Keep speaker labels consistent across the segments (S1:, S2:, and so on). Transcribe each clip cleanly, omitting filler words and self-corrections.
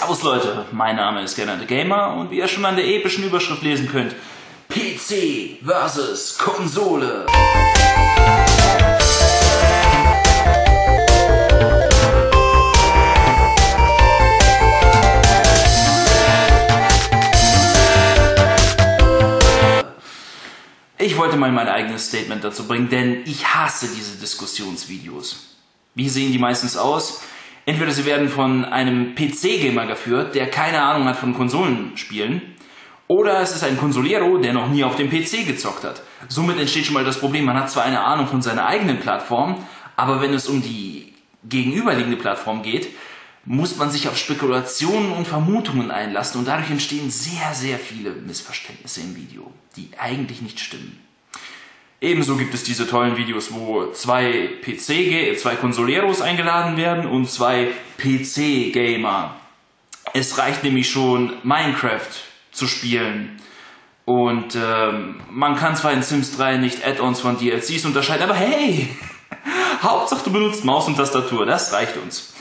S1: Servus Leute, mein Name ist Gerner the Gamer und wie ihr schon an der epischen Überschrift lesen könnt, PC vs. Konsole. Ich wollte mal mein eigenes Statement dazu bringen, denn ich hasse diese Diskussionsvideos. Wie sehen die meistens aus? Entweder sie werden von einem PC-Gamer geführt, der keine Ahnung hat von Konsolenspielen, oder es ist ein Consolero, der noch nie auf dem PC gezockt hat. Somit entsteht schon mal das Problem, man hat zwar eine Ahnung von seiner eigenen Plattform, aber wenn es um die gegenüberliegende Plattform geht, muss man sich auf Spekulationen und Vermutungen einlassen und dadurch entstehen sehr, sehr viele Missverständnisse im Video, die eigentlich nicht stimmen. Ebenso gibt es diese tollen Videos, wo zwei Consoleros eingeladen werden und zwei PC-Gamer. Es reicht nämlich schon, Minecraft zu spielen. Und man kann zwar in Sims 3 nicht Add-ons von DLCs unterscheiden, aber hey, Hauptsache du benutzt Maus und Tastatur, das reicht uns.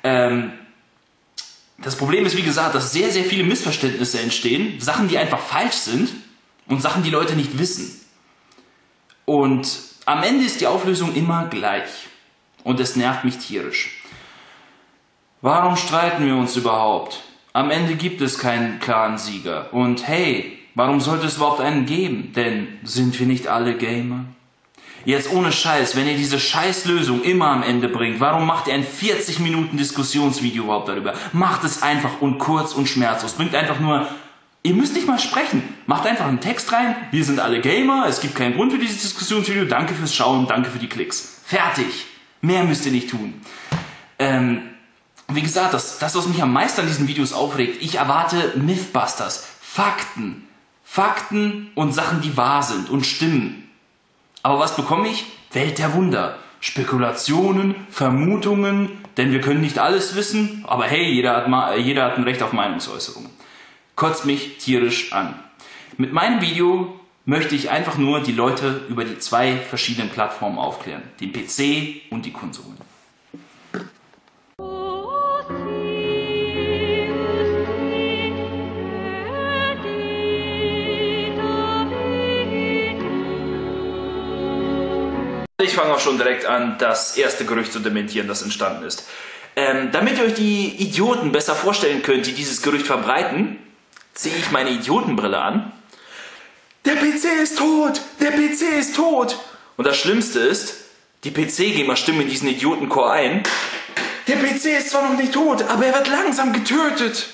S1: Das Problem ist, wie gesagt, dass sehr, sehr viele Missverständnisse entstehen, Sachen, die einfach falsch sind und Sachen, die Leute nicht wissen. Und am Ende ist die Auflösung immer gleich. Und es nervt mich tierisch. Warum streiten wir uns überhaupt? Am Ende gibt es keinen klaren Sieger. Und hey, warum sollte es überhaupt einen geben? Denn sind wir nicht alle Gamer? Jetzt ohne Scheiß, wenn ihr diese Scheißlösung immer am Ende bringt, warum macht ihr ein 40 Minuten Diskussionsvideo überhaupt darüber? Macht es einfach und kurz und schmerzlos. Bringt einfach nur... Ihr müsst nicht mal sprechen. Macht einfach einen Text rein. Wir sind alle Gamer. Es gibt keinen Grund für dieses Diskussionsvideo. Danke fürs Schauen. Danke für die Klicks. Fertig. Mehr müsst ihr nicht tun. Wie gesagt, das, was mich am meisten an diesen Videos aufregt, ich erwarte Mythbusters. Fakten. Fakten und Sachen, die wahr sind und stimmen. Aber was bekomme ich? Welt der Wunder. Spekulationen, Vermutungen, denn wir können nicht alles wissen. Aber hey, jeder hat ein Recht auf Meinungsäußerung. Kotzt mich tierisch an. Mit meinem Video möchte ich einfach nur die Leute über die zwei verschiedenen Plattformen aufklären. Den PC und die Konsolen. Ich fange auch schon direkt an, das erste Gerücht zu dementieren, das entstanden ist. Damit ihr euch die Idioten besser vorstellen könnt, die dieses Gerücht verbreiten, ziehe ich meine Idiotenbrille an. Der PC ist tot! Der PC ist tot! Und das Schlimmste ist, die PC-Gamer stimmen in diesen Idiotenchor ein. Der PC ist zwar noch nicht tot, aber er wird langsam getötet.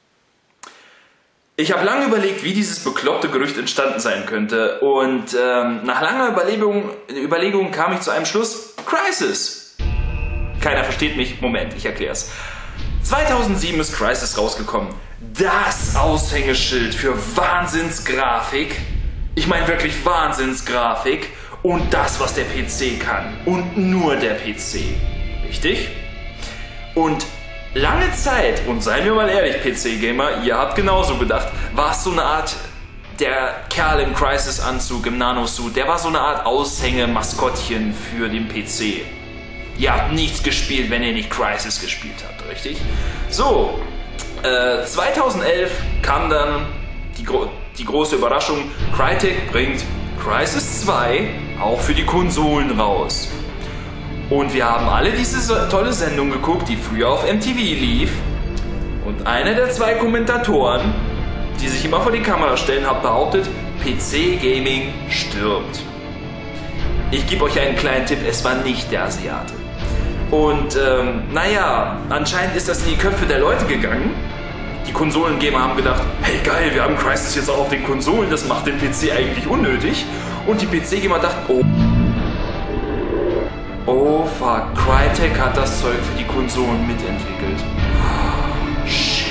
S1: Ich habe lange überlegt, wie dieses bekloppte Gerücht entstanden sein könnte. Und nach langer Überlegung kam ich zu einem Schluss. Crysis! Keiner versteht mich. Moment, ich erkläre es. 2007 ist Crysis rausgekommen. Das Aushängeschild für Wahnsinnsgrafik. Ich meine wirklich Wahnsinnsgrafik. Und das, was der PC kann. Und nur der PC. Richtig? Und lange Zeit, und seien wir mal ehrlich, PC-Gamer, ihr habt genauso gedacht, war es so eine Art, der Kerl im Crysis-Anzug, im Nanosuit, der war so eine Art Aushänge-Maskottchen für den PC. Ihr habt nichts gespielt, wenn ihr nicht Crysis gespielt habt, richtig? So, 2011 kam dann die große Überraschung, Crytek bringt Crysis 2 auch für die Konsolen raus. Und wir haben alle diese tolle Sendung geguckt, die früher auf MTV lief. Und einer der zwei Kommentatoren, die sich immer vor die Kamera stellen, hat behauptet, PC-Gaming stirbt. Ich gebe euch einen kleinen Tipp, es war nicht der Asiate. Und naja, anscheinend ist das in die Köpfe der Leute gegangen. Die Konsolengamer haben gedacht, hey geil, wir haben Crysis jetzt auch auf den Konsolen, das macht den PC eigentlich unnötig. Und die PC-Gamer dachten, oh fuck, Crytek hat das Zeug für die Konsolen mitentwickelt. Oh, shit.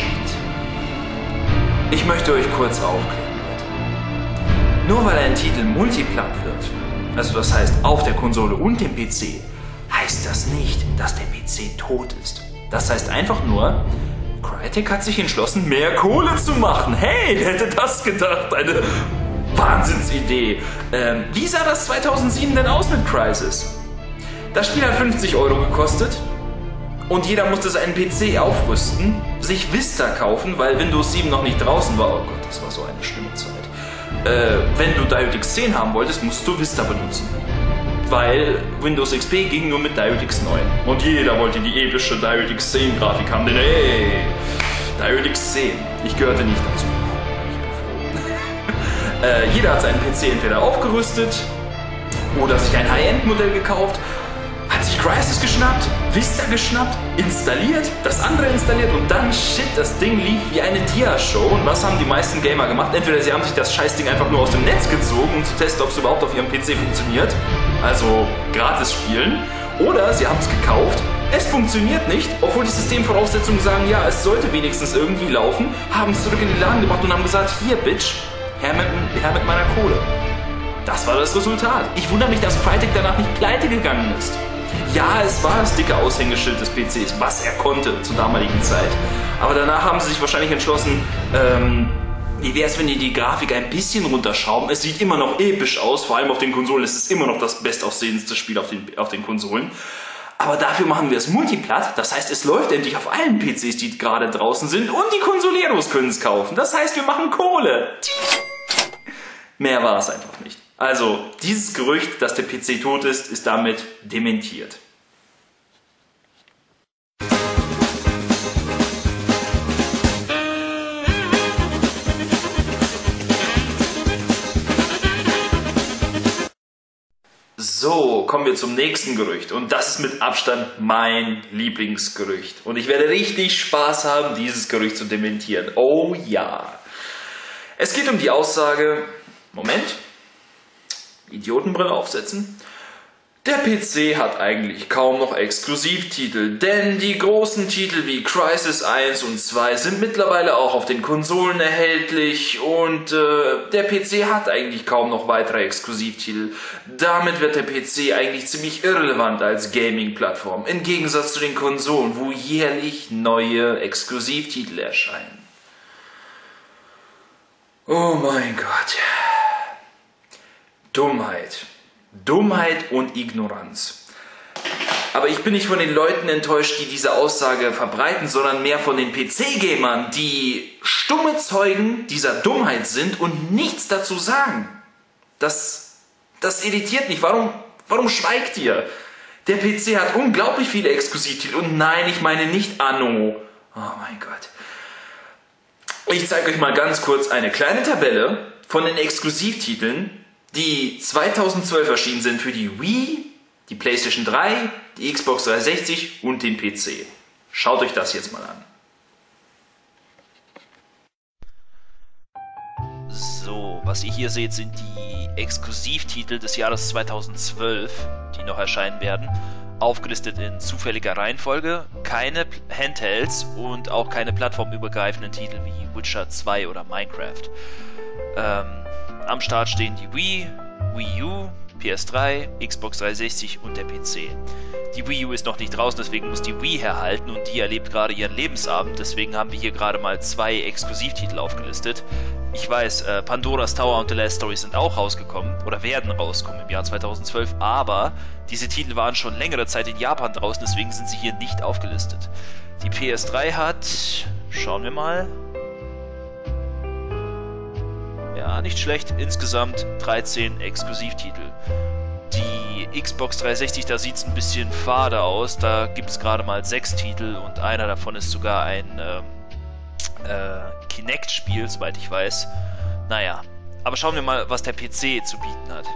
S1: Ich möchte euch kurz aufklären, Leute. Nur weil ein Titel Multiplat wird, also das heißt auf der Konsole und dem PC, heißt das nicht, dass der PC tot ist. Das heißt einfach nur, Crytek hat sich entschlossen, mehr Kohle zu machen. Hey, wer hätte das gedacht? Eine Wahnsinnsidee. Wie sah das 2007 denn aus mit Crysis? Das Spiel hat 50 € gekostet Und jeder musste seinen PC aufrüsten, sich Vista kaufen, weil Windows 7 noch nicht draußen war. Oh Gott, das war so eine schlimme Zeit. Wenn du DirectX 10 haben wolltest, musst du Vista benutzen. Weil Windows XP ging nur mit DirectX 9. Und jeder wollte die epische DirectX 10 Grafik haben, denn hey, DirectX 10. Ich gehörte nicht dazu. Ich bin froh. Jeder hat seinen PC entweder aufgerüstet oder sich ein High-End-Modell gekauft, hat sich Crysis geschnappt, Vista geschnappt, installiert, das andere installiert und dann, shit, das Ding lief wie eine Dia-Show. Und was haben die meisten Gamer gemacht? Entweder sie haben sich das Scheißding einfach nur aus dem Netz gezogen, um zu testen, ob es überhaupt auf ihrem PC funktioniert, also gratis spielen, oder sie haben es gekauft, es funktioniert nicht, obwohl die Systemvoraussetzungen sagen, ja, es sollte wenigstens irgendwie laufen, haben es zurück in den Laden gebracht und haben gesagt, hier, Bitch, her mit meiner Kohle. Das war das Resultat. Ich wundere mich, dass Crytek danach nicht pleite gegangen ist. Ja, es war das dicke Aushängeschild des PCs, was er konnte zur damaligen Zeit. Aber danach haben sie sich wahrscheinlich entschlossen, wie wäre es, wenn die die Grafik ein bisschen runterschrauben? Es sieht immer noch episch aus, vor allem auf den Konsolen. Es ist immer noch das bestaussehendste Spiel auf den Konsolen. Aber dafür machen wir es multiplatt. Das heißt, es läuft endlich auf allen PCs, die gerade draußen sind. Und die Konsoleros können es kaufen. Das heißt, wir machen Kohle. Mehr war es einfach nicht. Also, dieses Gerücht, dass der PC tot ist, ist damit dementiert. So, kommen wir zum nächsten Gerücht. Und das ist mit Abstand mein Lieblingsgerücht. Und ich werde richtig Spaß haben, dieses Gerücht zu dementieren. Oh ja. Es geht um die Aussage, Moment, Idiotenbrille aufsetzen. Der PC hat eigentlich kaum noch Exklusivtitel, denn die großen Titel wie Crysis 1 und 2 sind mittlerweile auch auf den Konsolen erhältlich und der PC hat eigentlich kaum noch weitere Exklusivtitel. Damit wird der PC eigentlich ziemlich irrelevant als Gaming-Plattform, im Gegensatz zu den Konsolen, wo jährlich neue Exklusivtitel erscheinen. Oh mein Gott. Dummheit und Ignoranz. Aber ich bin nicht von den Leuten enttäuscht, die diese Aussage verbreiten, sondern mehr von den PC-Gamern, die stumme Zeugen dieser Dummheit sind und nichts dazu sagen. Das irritiert mich. Warum schweigt ihr? Der PC hat unglaublich viele Exklusivtitel und nein, ich meine nicht Anno. Oh mein Gott. Ich zeige euch mal ganz kurz eine kleine Tabelle von den Exklusivtiteln, die 2012 erschienen sind für die Wii, die PlayStation 3, die Xbox 360 und den PC. Schaut euch das jetzt mal an. So, was ihr hier seht, sind die Exklusivtitel des Jahres 2012, die noch erscheinen werden. Aufgelistet in zufälliger Reihenfolge, keine Handhelds und auch keine plattformübergreifenden Titel wie Witcher 2 oder Minecraft. Am Start stehen die Wii, Wii U, PS3, Xbox 360 und der PC. Die Wii U ist noch nicht draußen, deswegen muss die Wii herhalten und die erlebt gerade ihren Lebensabend, deswegen haben wir hier gerade mal 2 Exklusivtitel aufgelistet. Ich weiß, Pandora's Tower und The Last Story sind auch rausgekommen oder werden rauskommen im Jahr 2012, aber diese Titel waren schon längere Zeit in Japan draußen, deswegen sind sie hier nicht aufgelistet. Die PS3 hat, schauen wir mal, ja, nicht schlecht, insgesamt 13 Exklusivtitel. Die Xbox 360, da sieht es ein bisschen fade aus, da gibt es gerade mal 6 Titel und einer davon ist sogar ein Kinect-Spiel, soweit ich weiß. Naja, aber schauen wir mal, was der PC zu bieten hat.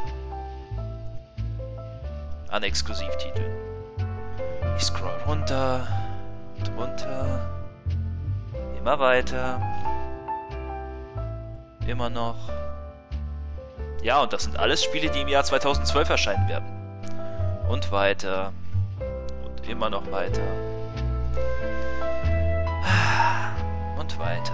S1: An Exklusivtiteln. Ich scroll runter und runter. Immer weiter. Immer noch. Ja, und das sind alles Spiele, die im Jahr 2012 erscheinen werden. Und weiter. Und immer noch weiter. Und weiter.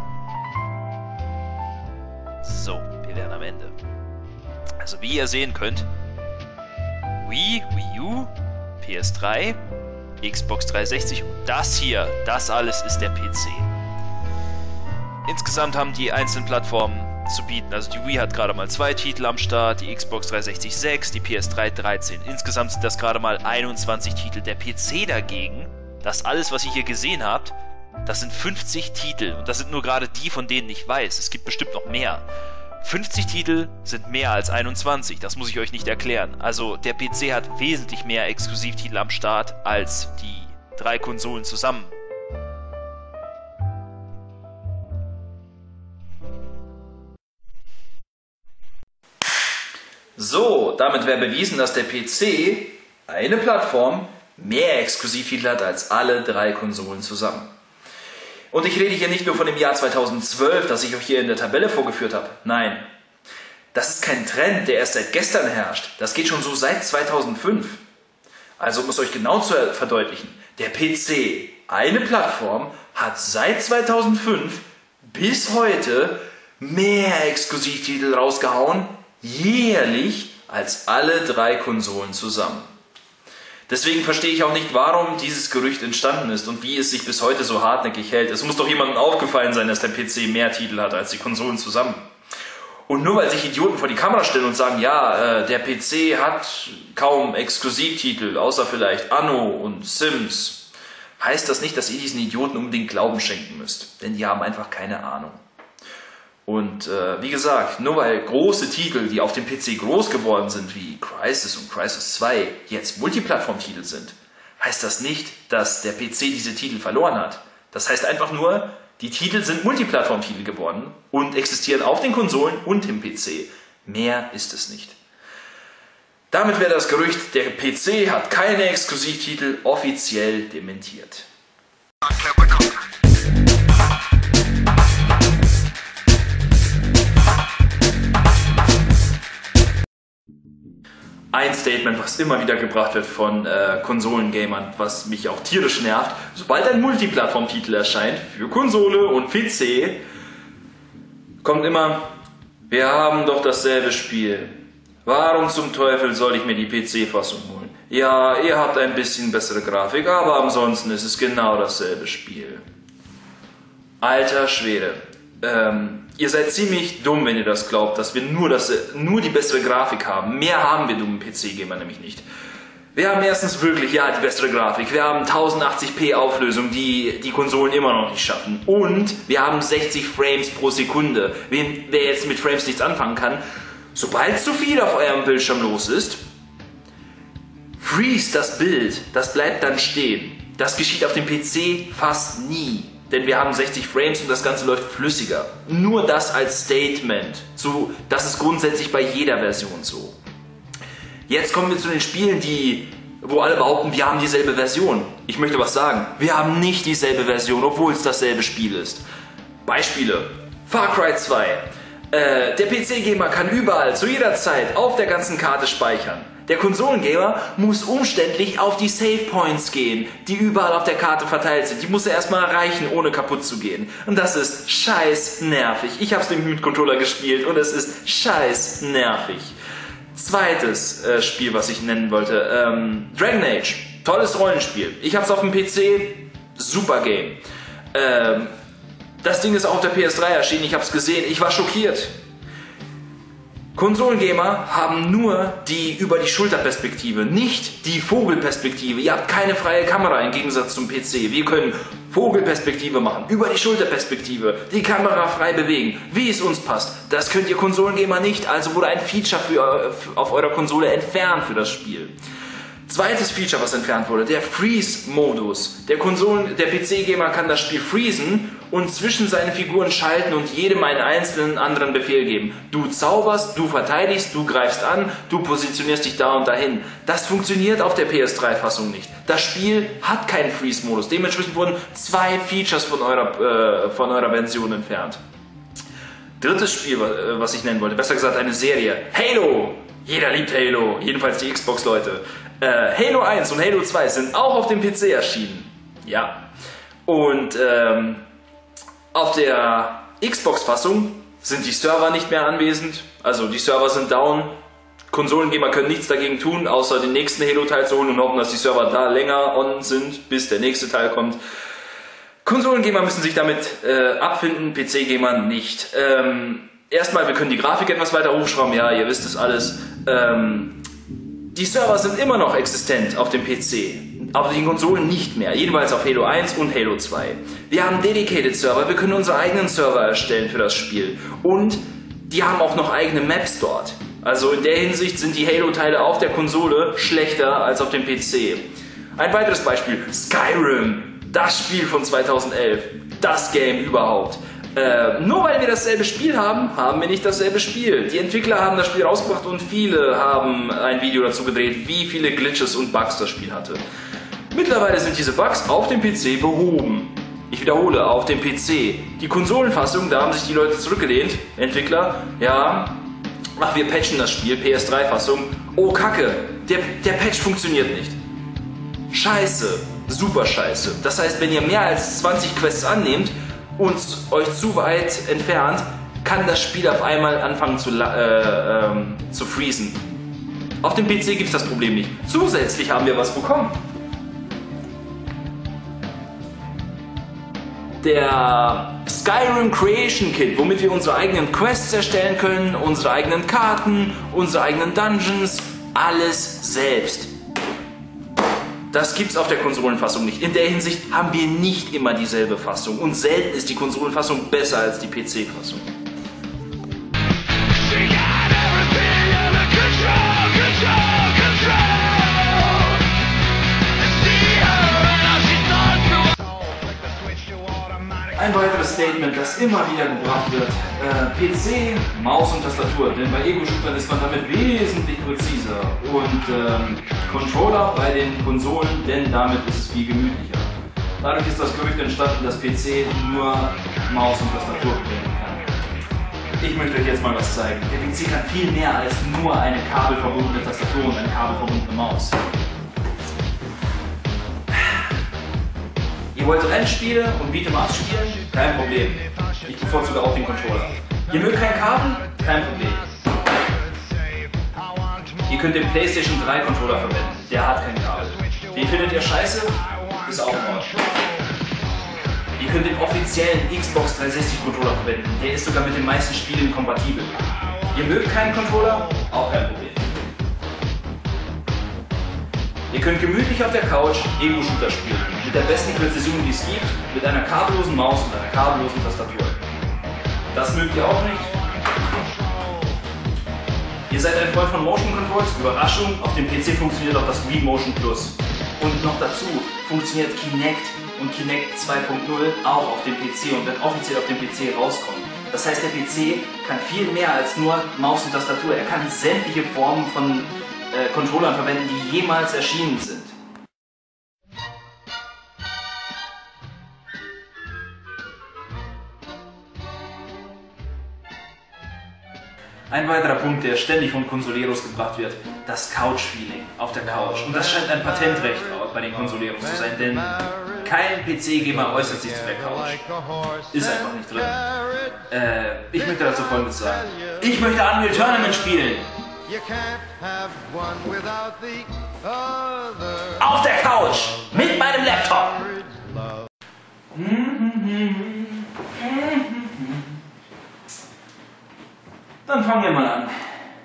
S1: So, wir wären am Ende. Also wie ihr sehen könnt, Wii, Wii U, PS3, Xbox 360 und das hier, das alles ist der PC. Insgesamt haben die einzelnen Plattformen zu bieten. Also die Wii hat gerade mal 2 Titel am Start, die Xbox 360 6, die PS3 13. Insgesamt sind das gerade mal 21 Titel. Der PC dagegen,
S2: Das alles, was ihr hier gesehen habt, das sind 50 Titel. Und das sind nur gerade die, von denen ich weiß. Es gibt bestimmt noch mehr. 50 Titel sind mehr als 21. Das muss ich euch nicht erklären. Also der PC hat wesentlich mehr Exklusivtitel am Start als die 3 Konsolen zusammen.
S1: So, damit wäre bewiesen, dass der PC, eine Plattform, mehr Exklusivtitel hat als alle 3 Konsolen zusammen. Und ich rede hier nicht nur von dem Jahr 2012, das ich euch hier in der Tabelle vorgeführt habe. Nein, das ist kein Trend, der erst seit gestern herrscht. Das geht schon so seit 2005. Also um es euch genau zu verdeutlichen, der PC, eine Plattform, hat seit 2005 bis heute mehr Exklusivtitel rausgehauen, jährlich, als alle 3 Konsolen zusammen. Deswegen verstehe ich auch nicht, warum dieses Gerücht entstanden ist und wie es sich bis heute so hartnäckig hält. Es muss doch jemandem aufgefallen sein, dass der PC mehr Titel hat als die Konsolen zusammen. Und nur weil sich Idioten vor die Kamera stellen und sagen, ja, der PC hat kaum Exklusivtitel, außer vielleicht Anno und Sims, heißt das nicht, dass ihr diesen Idioten unbedingt Glauben schenken müsst. Denn die haben einfach keine Ahnung. Und wie gesagt, nur weil große Titel, die auf dem PC groß geworden sind, wie Crysis und Crysis 2, jetzt Multiplattform-Titel sind, heißt das nicht, dass der PC diese Titel verloren hat. Das heißt einfach nur, die Titel sind Multiplattform-Titel geworden und existieren auf den Konsolen und im PC. Mehr ist es nicht. Damit wäre das Gerücht, der PC hat keine Exklusivtitel, offiziell dementiert. Ein Statement, was immer wieder gebracht wird von Konsolengamern, was mich auch tierisch nervt: Sobald ein Multiplattform-Titel erscheint, für Konsole und PC, kommt immer, wir haben doch dasselbe Spiel. Warum zum Teufel soll ich mir die PC-Fassung holen? Ja, ihr habt ein bisschen bessere Grafik, aber ansonsten ist es genau dasselbe Spiel. Alter Schwede. Ihr seid ziemlich dumm, wenn ihr das glaubt, dass wir nur die bessere Grafik haben. Mehr haben wir dummen PC-Gamer nämlich nicht. Wir haben erstens wirklich, ja, die bessere Grafik. Wir haben 1080p Auflösung, die die Konsolen immer noch nicht schaffen. Und wir haben 60 Frames pro Sekunde. Wer jetzt mit Frames nichts anfangen kann, sobald zu viel auf eurem Bildschirm los ist, freeze das Bild. Das bleibt dann stehen. Das geschieht auf dem PC fast nie. Denn wir haben 60 Frames und das Ganze läuft flüssiger. Nur das als Statement. Das ist grundsätzlich bei jeder Version so. Jetzt kommen wir zu den Spielen, wo alle behaupten, wir haben dieselbe Version. Ich möchte was sagen. Wir haben nicht dieselbe Version, obwohl es dasselbe Spiel ist. Beispiele. Far Cry 2. Der PC-Gamer kann überall, zu jeder Zeit, auf der ganzen Karte speichern. Der Konsolengamer muss umständlich auf die Save Points gehen, die überall auf der Karte verteilt sind. Die muss er erstmal erreichen, ohne kaputt zu gehen. Und das ist scheiß nervig. Ich habe es mit Controller gespielt und es ist scheiß nervig. Zweites Spiel, was ich nennen wollte, Dragon Age. Tolles Rollenspiel. Ich habe es auf dem PC, super Game. Das Ding ist auch auf der PS3 erschienen, ich habe es gesehen, ich war schockiert. Konsolengamer haben nur die Über-die-Schulter-Perspektive, nicht die Vogelperspektive. Ihr habt keine freie Kamera im Gegensatz zum PC. Wir können Vogelperspektive machen, Über-die-Schulter-Perspektive, die Kamera frei bewegen, wie es uns passt. Das könnt ihr Konsolengamer nicht, also wurde ein Feature auf eurer Konsole entfernt für das Spiel. Zweites Feature, was entfernt wurde, der Freeze-Modus. Der PC-Gamer kann das Spiel freezen und zwischen seinen Figuren schalten und jedem einen einzelnen anderen Befehl geben. Du zauberst, du verteidigst, du greifst an, du positionierst dich da und dahin. Das funktioniert auf der PS3-Fassung nicht. Das Spiel hat keinen Freeze-Modus. Dementsprechend wurden 2 Features von eurer Version entfernt. Drittes Spiel, was ich nennen wollte, besser gesagt eine Serie. Halo! Jeder liebt Halo, jedenfalls die Xbox-Leute. Halo 1 und Halo 2 sind auch auf dem PC erschienen. Ja. Und auf der Xbox-Fassung sind die Server nicht mehr anwesend. Also die Server sind down. Konsolengamer können nichts dagegen tun, außer den nächsten Halo-Teil zu holen und hoffen, dass die Server da länger on sind, bis der nächste Teil kommt. Konsolengamer müssen sich damit abfinden, PC-Gamer nicht. Erstmal, wir können die Grafik etwas weiter hochschrauben, ja, ihr wisst es alles. Die Server sind immer noch existent auf dem PC. Auf den Konsolen nicht mehr, jedenfalls auf Halo 1 und Halo 2. Wir haben Dedicated Server, wir können unsere eigenen Server erstellen für das Spiel. Und die haben auch noch eigene Maps dort. Also in der Hinsicht sind die Halo-Teile auf der Konsole schlechter als auf dem PC. Ein weiteres Beispiel, Skyrim, das Spiel von 2011, das Game überhaupt. Nur weil wir dasselbe Spiel haben, haben wir nicht dasselbe Spiel. Die Entwickler haben das Spiel rausgebracht und viele haben ein Video dazu gedreht, wie viele Glitches und Bugs das Spiel hatte. Mittlerweile sind diese Bugs auf dem PC behoben. Ich wiederhole, auf dem PC. Die Konsolenfassung, da haben sich die Leute zurückgelehnt, Entwickler, ja, ach, wir patchen das Spiel, PS3-Fassung. Oh Kacke, der Patch funktioniert nicht. Scheiße, super scheiße. Das heißt, wenn ihr mehr als 20 Quests annehmt und euch zu weit entfernt, kann das Spiel auf einmal anfangen zu freezen. Auf dem PC gibt es das Problem nicht. Zusätzlich haben wir was bekommen. Der Skyrim Creation Kit, womit wir unsere eigenen Quests erstellen können, unsere eigenen Karten, unsere eigenen Dungeons, alles selbst. Das gibt's auf der Konsolenfassung nicht. In der Hinsicht haben wir nicht immer dieselbe Fassung und selten ist die Konsolenfassung besser als die PC-Fassung. Ein weiteres Statement, das immer wieder gebracht wird, PC, Maus und Tastatur, denn bei Ego-Shootern ist man damit wesentlich präziser und Controller bei den Konsolen, denn damit ist es viel gemütlicher. Dadurch ist das Gerücht entstanden, dass PC nur Maus und Tastatur verwenden kann. Ich möchte euch jetzt mal was zeigen. Der PC kann viel mehr als nur eine kabelverbundene Tastatur und eine kabelverbundene Maus. Ihr wollt Rennspiele und Beat'em-Ups spielen? Kein Problem. Ich bevorzuge auch den Controller. Ihr mögt kein Kabel? Kein Problem. Ihr könnt den PlayStation 3 Controller verwenden. Der hat kein Kabel. Den findet ihr scheiße? Ist auch in Ordnung. Ihr könnt den offiziellen Xbox 360 Controller verwenden. Der ist sogar mit den meisten Spielen kompatibel. Ihr mögt keinen Controller? Auch kein Problem. Ihr könnt gemütlich auf der Couch Ego-Shooter spielen, mit der besten Präzision, die es gibt, mit einer kabellosen Maus und einer kabellosen Tastatur. Das mögt ihr auch nicht? Ihr seid ein Freund von Motion Controls? Überraschung, auf dem PC funktioniert auch das Wii Motion Plus. Und noch dazu funktioniert Kinect und Kinect 2.0 auch auf dem PC und wird offiziell auf dem PC rauskommen. Das heißt, der PC kann viel mehr als nur Maus und Tastatur. Er kann sämtliche Formen von Controllern verwenden, die jemals erschienen sind. Ein weiterer Punkt, der ständig von Consoleros gebracht wird, das Couch-Feeling auf der Couch. Und das scheint ein Patentrecht bei den Consoleros zu sein, denn kein PC-Gamer äußert sich zu der Couch. Ist einfach nicht drin. Ich möchte dazu Folgendes sagen. Ich möchte Unreal Tournament spielen. Auf der Couch mit meinem Laptop. Dann fangen wir mal an.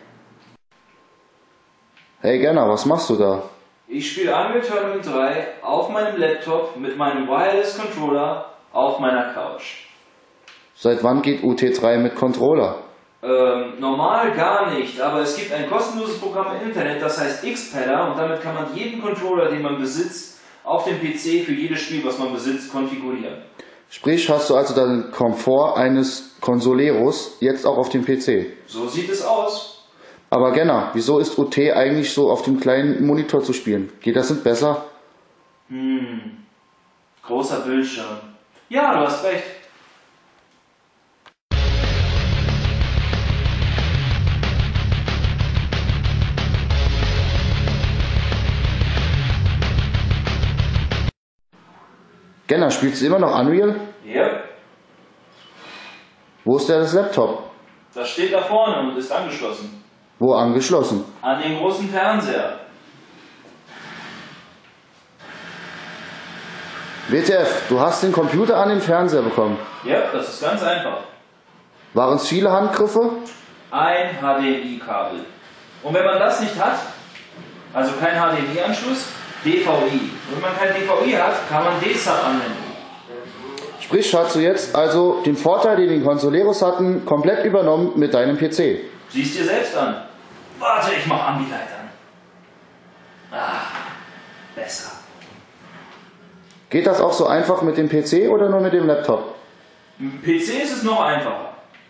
S3: Hey Genner, was machst du da?
S1: Ich spiele Unreal Tournament 3 auf meinem Laptop mit meinem Wireless Controller auf meiner Couch.
S3: Seit wann geht UT3 mit Controller?
S1: Normal gar nicht, aber es gibt ein kostenloses Programm im Internet, das heißt Xpadder und damit kann man jeden Controller, den man besitzt, auf dem PC für jedes Spiel, was man besitzt, konfigurieren.
S3: Sprich, hast du also den Komfort eines Consoleros jetzt auch auf dem PC?
S1: So sieht es aus.
S3: Aber Genner, wieso ist UT eigentlich so auf dem kleinen Monitor zu spielen? Geht das nicht besser?
S1: Großer Bildschirm. Ja, du hast recht.
S3: Genner, spielst du immer noch Unreal?
S1: Ja.
S3: Wo ist das Laptop?
S1: Das steht da vorne und ist angeschlossen.
S3: Wo angeschlossen?
S1: An den großen Fernseher.
S3: WTF, du hast den Computer an den Fernseher bekommen.
S1: Ja, das ist ganz einfach.
S3: Waren es viele Handgriffe?
S1: Ein HDMI-Kabel. Und wenn man das nicht hat, also kein HDMI-Anschluss, DVI. Wenn man kein DVI hat, kann man D-Sub anwenden.
S3: Sprich, hast du jetzt also den Vorteil, den die Consoleros hatten, komplett übernommen mit deinem PC.
S1: Siehst dir selbst an. Warte, ich mach Ambilight an. Ah, besser.
S3: Geht das auch so einfach mit dem PC oder nur mit dem Laptop?
S1: Mit dem PC ist es noch einfacher.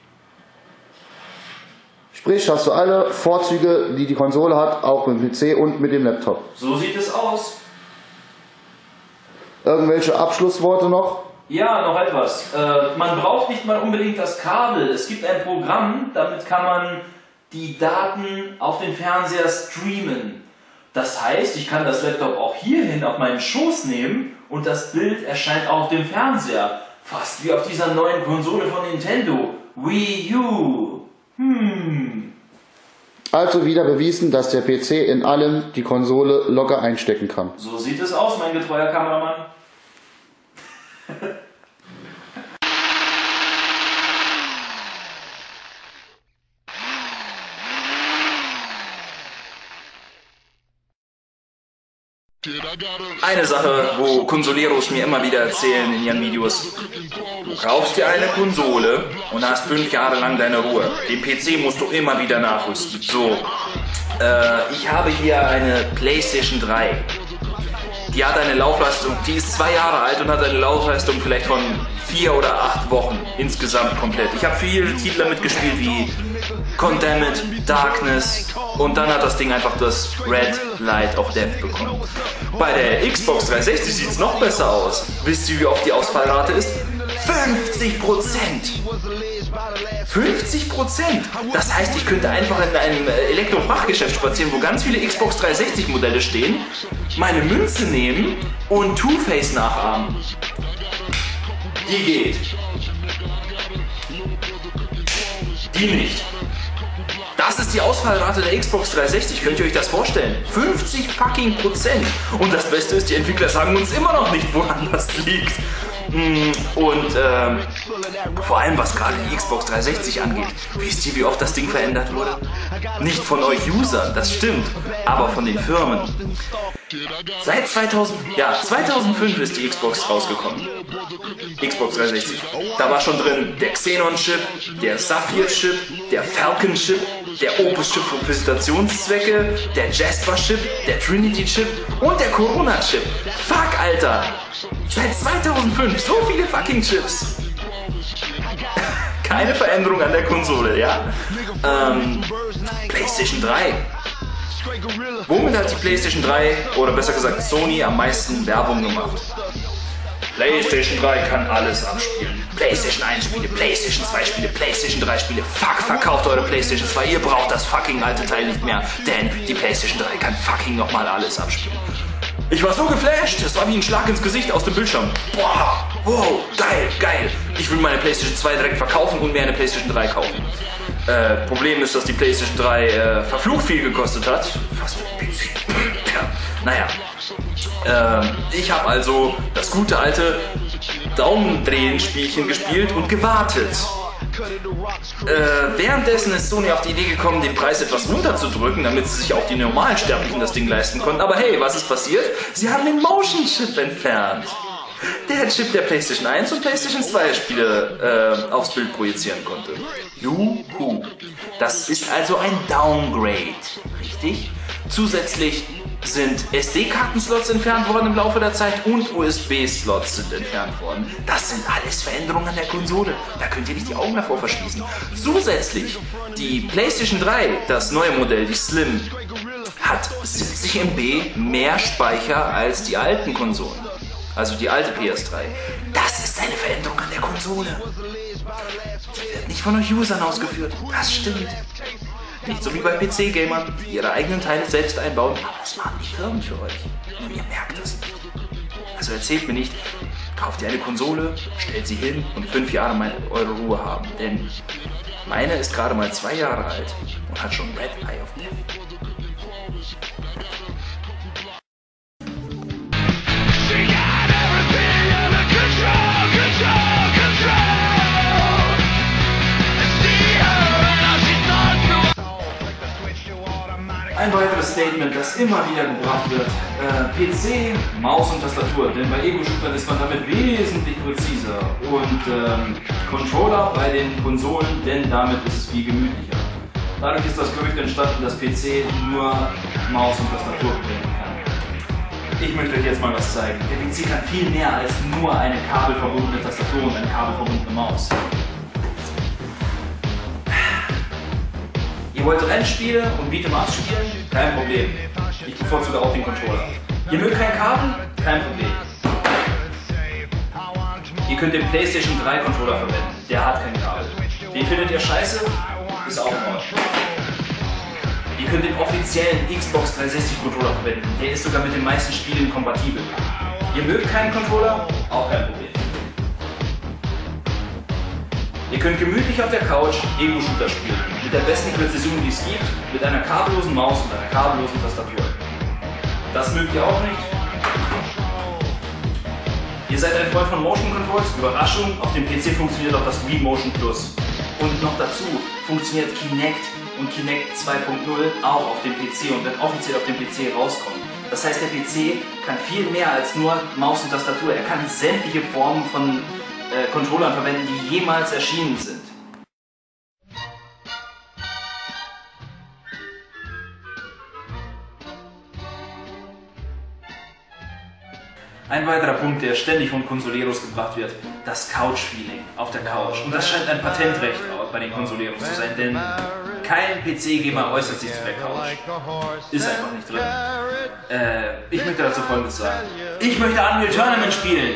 S3: Sprich, hast du alle Vorzüge, die die Konsole hat, auch mit dem PC und mit dem Laptop.
S1: So sieht es aus.
S3: Irgendwelche Abschlussworte noch?
S1: Ja, noch etwas. Man braucht nicht mal unbedingt das Kabel. Es gibt ein Programm, damit kann man die Daten auf den Fernseher streamen. Das heißt, ich kann das Laptop auch hierhin auf meinen Schoß nehmen und das Bild erscheint auch auf dem Fernseher. Fast wie auf dieser neuen Konsole von Nintendo. Wii U.
S3: Also wieder bewiesen, dass der PC in allem die Konsole locker einstecken kann.
S1: So sieht es aus, mein getreuer Kameramann. Eine Sache, wo Consoleros mir immer wieder erzählen in ihren Videos: Du kaufst dir eine Konsole und hast 5 Jahre lang deine Ruhe. Den PC musst du immer wieder nachrüsten. So, ich habe hier eine PlayStation 3. Die hat eine Laufleistung, die ist 2 Jahre alt und hat eine Laufleistung vielleicht von 4 oder 8 Wochen insgesamt komplett. Ich habe viele Titel damit gespielt wie Condemned, Darkness und dann hat das Ding einfach das Red Light of Death bekommen. Bei der Xbox 360 sieht es noch besser aus. Wisst ihr, wie oft die Ausfallrate ist? 50%! 50%! Das heißt, ich könnte einfach in einem Elektrofachgeschäft spazieren, wo ganz viele Xbox 360 Modelle stehen, meine Münze nehmen und Two-Face nachahmen. Die geht. Die nicht. Das ist die Ausfallrate der Xbox 360, könnt ihr euch das vorstellen? 50 fucking Prozent. Und das Beste ist, die Entwickler sagen uns immer noch nicht, woran das liegt. Und vor allem, was gerade die Xbox 360 angeht, wisst ihr, wie oft das Ding verändert wurde? Nicht von euch Usern, das stimmt, aber von den Firmen. Seit 2005 ist die Xbox rausgekommen. Xbox 360. Da war schon drin der Xenon-Chip, der Sapphire-Chip, der Falcon-Chip, der Opus-Chip für Präsentationszwecke, der Jasper-Chip, der Trinity-Chip und der Corona-Chip. Fuck, Alter! Seit 2005 so viele fucking Chips. Keine Veränderung an der Konsole, ja? PlayStation 3. Womit hat die PlayStation 3, oder besser gesagt Sony, am meisten Werbung gemacht? PlayStation 3 kann alles abspielen. PlayStation 1 Spiele, PlayStation 2 Spiele, PlayStation 3 Spiele. Fuck, verkauft eure PlayStation 2. Ihr braucht das fucking alte Teil nicht mehr. Denn die PlayStation 3 kann fucking nochmal alles abspielen. Ich war so geflasht, es war wie ein Schlag ins Gesicht aus dem Bildschirm. Boah, wow, geil, geil. Ich will meine PlayStation 2 direkt verkaufen und mir eine PlayStation 3 kaufen. Problem ist, dass die PlayStation 3 verflucht viel gekostet hat. Fast wie ein PC. Naja. Ich habe also das gute alte Daumendrehen-Spielchen gespielt und gewartet. Währenddessen ist Sony auf die Idee gekommen, den Preis etwas runterzudrücken, damit sie sich auch die normalen Sterblichen das Ding leisten konnten. Aber hey, was ist passiert? Sie haben den Motion Chip entfernt. Der Chip, der PlayStation 1 und PlayStation 2 Spiele aufs Bild projizieren konnte. Juhu. Das ist also ein Downgrade, richtig? Zusätzlich sind SD-Kartenslots entfernt worden im Laufe der Zeit und USB-Slots sind entfernt worden. Das sind alles Veränderungen an der Konsole. Da könnt ihr nicht die Augen davor verschließen. Zusätzlich, die PlayStation 3, das neue Modell, die Slim, hat 70 MB mehr Speicher als die alten Konsolen. Also die alte PS3. Das ist eine Veränderung an der Konsole. Die wird nicht von euch Usern ausgeführt. Das stimmt. Nicht so wie bei PC-Gamern, die ihre eigenen Teile selbst einbauen. Aber das machen die Firmen für euch. Nur ihr merkt das nicht. Also erzählt mir nicht, kauft ihr eine Konsole, stellt sie hin und 5 Jahre eure Ruhe haben. Denn meine ist gerade mal 2 Jahre alt und hat schon Red Eye of Death. Ein weiteres Statement Statement, das immer wieder gebracht wird. PC, Maus und Tastatur, denn bei Ego-Shootern ist man damit wesentlich präziser. Und Controller bei den Konsolen, denn damit ist es viel gemütlicher. Dadurch ist das Gerücht entstanden, dass PC nur Maus und Tastatur verwenden kann. Ich möchte euch jetzt mal was zeigen. Der PC kann viel mehr als nur eine kabelverbundene Tastatur und eine kabelverbundene Maus. Ihr wollt Rennspiele und Beat'em-Ups spielen? Kein Problem. Ich bevorzuge auch den Controller. Ihr mögt kein Kabel? Kein Problem. Ihr könnt den PlayStation 3 Controller verwenden. Der hat kein Kabel. Den findet ihr scheiße? Ist auch in Ordnung. Ihr könnt den offiziellen Xbox 360 Controller verwenden. Der ist sogar mit den meisten Spielen kompatibel. Ihr mögt keinen Controller? Auch kein Problem. Ihr könnt gemütlich auf der Couch Ego-Shooter spielen, mit der besten Präzision, die es gibt, mit einer kabellosen Maus und einer kabellosen Tastatur. Das mögt ihr auch nicht? Ihr seid ein Freund von Motion Controls? Überraschung, auf dem PC funktioniert auch das Wii Motion Plus. Und noch dazu funktioniert Kinect und Kinect 2.0 auch auf dem PC und wird offiziell auf dem PC rauskommen. Das heißt, der PC kann viel mehr als nur Maus und Tastatur. Er kann sämtliche Formen von Controllern verwenden, die jemals erschienen sind. Ein weiterer Punkt, der ständig von Consoleros gebracht wird, das Couch-Feeling auf der Couch. Und das scheint ein Patentrecht bei den Consoleros zu sein, denn kein PC-Gamer äußert sich zu der Couch. Ist einfach nicht drin. Ich möchte dazu Folgendes sagen. Ich möchte Unreal Tournament spielen.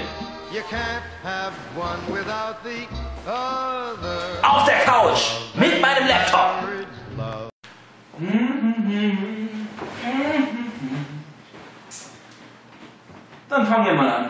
S1: Auf der Couch mit meinem Laptop. Dann fangen wir mal an.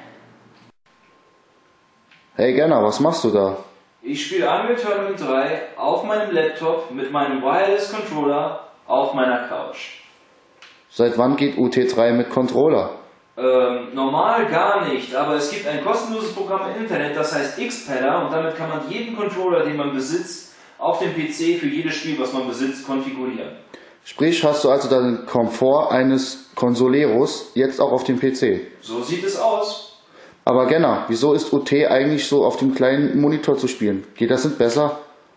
S3: Hey Genner, was machst du da?
S1: Ich spiele Unreal Tournament 3 auf meinem Laptop mit meinem Wireless Controller auf meiner Couch.
S3: Seit wann geht UT3 mit Controller?
S1: Normal gar nicht, aber es gibt ein kostenloses Programm im Internet, das heißt Xpadder, und damit kann man jeden Controller, den man besitzt, auf dem PC für jedes Spiel, was man besitzt, konfigurieren.
S3: Sprich, hast du also den Komfort eines Consoleros jetzt auch auf dem PC?
S1: So sieht es aus.
S3: Aber Genner, wieso ist UT eigentlich so auf dem kleinen Monitor zu spielen? Geht das nicht besser?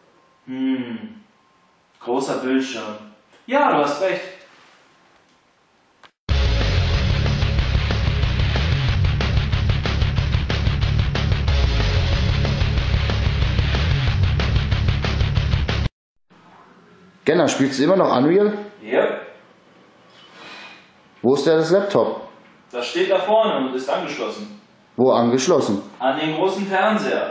S1: Großer Bildschirm. Ja, du hast recht.
S3: Genner, spielst du immer noch Unreal?
S1: Ja.
S3: Wo ist das Laptop?
S1: Das steht da vorne und ist angeschlossen.
S3: Wo angeschlossen?
S1: An den großen Fernseher.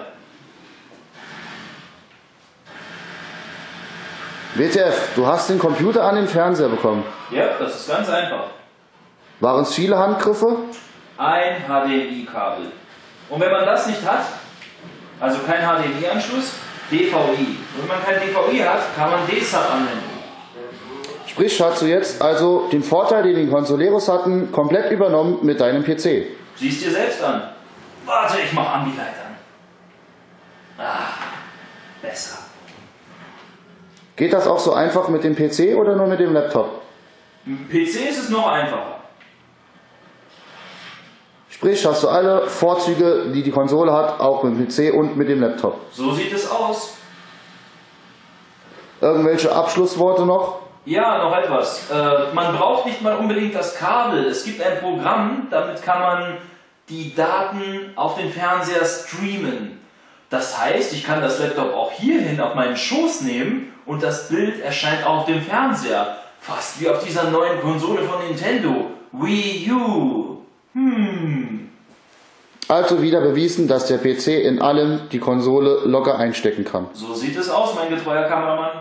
S3: WTF, du hast den Computer an den Fernseher bekommen.
S1: Ja, das ist ganz einfach.
S3: Waren es viele Handgriffe?
S1: Ein HDMI-Kabel. Und wenn man das nicht hat, also kein HDMI-Anschluss, DVI. Und wenn man kein DVI hat, kann man D-Sub anwenden.
S3: Sprich, hast du jetzt also den Vorteil, den die Consoleros hatten, komplett übernommen mit deinem PC.
S1: Siehst dir selbst an. Warte, ich mach Ambilight an. Besser.
S3: Geht das auch so einfach mit dem PC oder nur mit dem Laptop?
S1: Mit dem PC ist es noch einfacher.
S3: Sprich, hast du alle Vorzüge, die die Konsole hat, auch mit dem PC und mit dem Laptop.
S1: So sieht es aus.
S3: Irgendwelche Abschlussworte noch?
S1: Ja, noch etwas. Man braucht nicht mal unbedingt das Kabel. Es gibt ein Programm, damit kann man die Daten auf den Fernseher streamen. Das heißt, ich kann das Laptop auch hierhin auf meinen Schoß nehmen und das Bild erscheint auch auf dem Fernseher. Fast wie auf dieser neuen Konsole von Nintendo, Wii U.
S3: Also wieder bewiesen, dass der PC in allem die Konsole locker einstecken kann.
S1: So sieht es aus, mein getreuer Kameramann.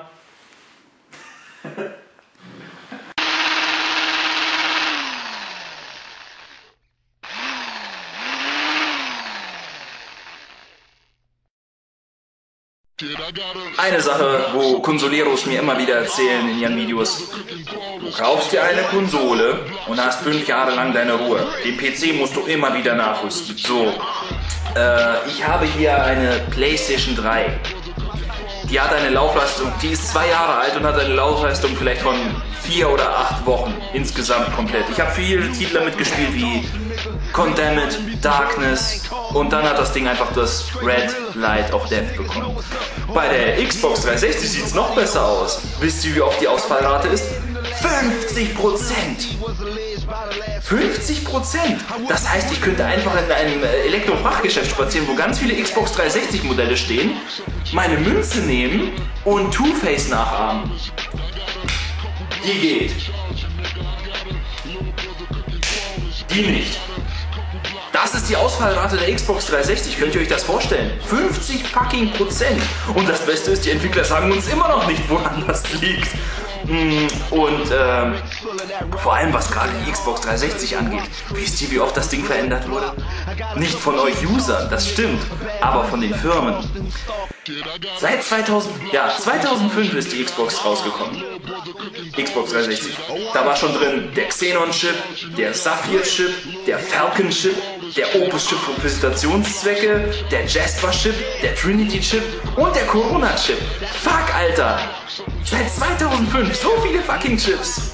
S1: Eine Sache, wo Consoleros mir immer wieder erzählen in ihren Videos: Du kaufst dir eine Konsole und hast 5 Jahre lang deine Ruhe. Den PC musst du immer wieder nachrüsten. So, ich habe hier eine PlayStation 3. die hat eine Laufleistung, die ist 2 Jahre alt und hat eine Laufleistung vielleicht von 4 oder 8 Wochen insgesamt komplett. Ich habe viele Titel damit gespielt wie Condemned, Darkness und dann hat das Ding einfach das Red Light of Death bekommen. Bei der Xbox 360 sieht es noch besser aus. Wisst ihr, wie oft die Ausfallrate ist? 50%! 50%! Das heißt, ich könnte einfach in einem Elektrofachgeschäft spazieren, wo ganz viele Xbox 360 Modelle stehen, meine Münze nehmen und Two-Face nachahmen. Die geht. Die nicht. Das ist die Ausfallrate der Xbox 360. Könnt ihr euch das vorstellen? 50%! Und das Beste ist, die Entwickler sagen uns immer noch nicht, woran das liegt. Und vor allem, was gerade die Xbox 360 angeht, wisst ihr, wie oft das Ding verändert wurde? Nicht von euch Usern, das stimmt, aber von den Firmen. Seit 2005 ist die Xbox rausgekommen. Xbox 360. Da war schon drin der Xenon-Chip, der Saphir-Chip, der Falcon-Chip, der Opus-Chip für Präsentationszwecke, der Jasper-Chip, der Trinity-Chip und der Corona-Chip. Fuck, Alter! Seit 2005 so viele fucking Chips.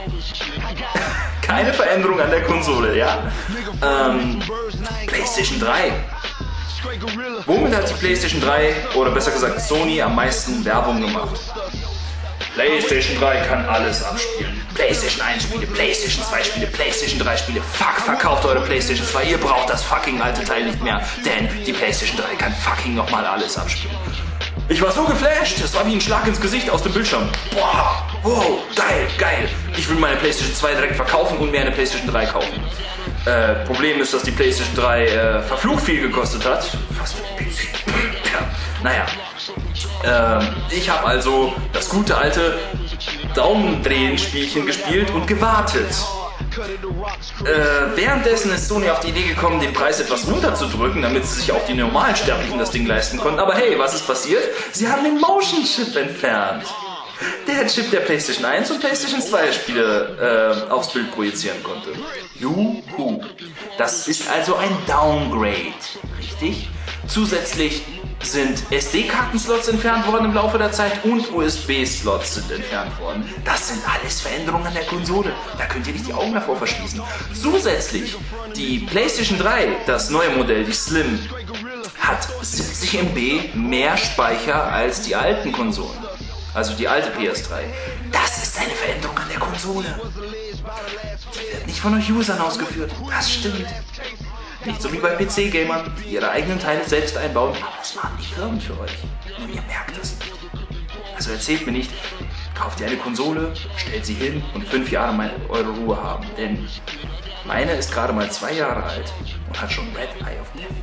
S1: Keine Veränderung an der Konsole, ja? PlayStation 3. Womit hat die PlayStation 3, oder besser gesagt Sony, am meisten Werbung gemacht? PlayStation 3 kann alles abspielen. PlayStation 1 Spiele, PlayStation 2 Spiele, PlayStation 3 Spiele. Fuck, verkauft eure PlayStation 2. Ihr braucht das fucking alte Teil nicht mehr. Denn die PlayStation 3 kann fucking nochmal alles abspielen. Ich war so geflasht, es war wie ein Schlag ins Gesicht aus dem Bildschirm. Boah, wow, geil, geil. Ich will meine PlayStation 2 direkt verkaufen und mir eine PlayStation 3 kaufen. Problem ist, dass die PlayStation 3 verflucht viel gekostet hat. Was für ein PC. Ja, naja. Ich habe also das gute alte Daumendrehen-Spielchen gespielt und gewartet. Währenddessen ist Sony auf die Idee gekommen, den Preis etwas runterzudrücken, damit sie sich auch die normalen Sterblichen das Ding leisten konnten. Aber hey, was ist passiert? Sie haben den Motion Chip entfernt. Der Chip, der PlayStation 1 und PlayStation 2 Spiele aufs Bild projizieren konnte. Juhu. Das ist also ein Downgrade, richtig? Zusätzlich sind SD-Kartenslots entfernt worden im Laufe der Zeit und USB-Slots sind entfernt worden. Das sind alles Veränderungen an der Konsole. Da könnt ihr nicht die Augen davor verschließen. Zusätzlich, die PlayStation 3, das neue Modell, die Slim, hat 70 MB mehr Speicher als die alten Konsolen. Also die alte PS3. Das ist eine Veränderung an der Konsole. Die wird nicht von euch Usern ausgeführt. Das stimmt. Nicht so wie bei PC-Gamern, die ihre eigenen Teile selbst einbauen. Aber das machen die Firmen für euch. Nur ihr merkt das nicht. Also erzählt mir nicht, kauft ihr eine Konsole, stellt sie hin und 5 Jahre eure Ruhe haben. Denn meine ist gerade mal 2 Jahre alt und hat schon Red Eye of Death.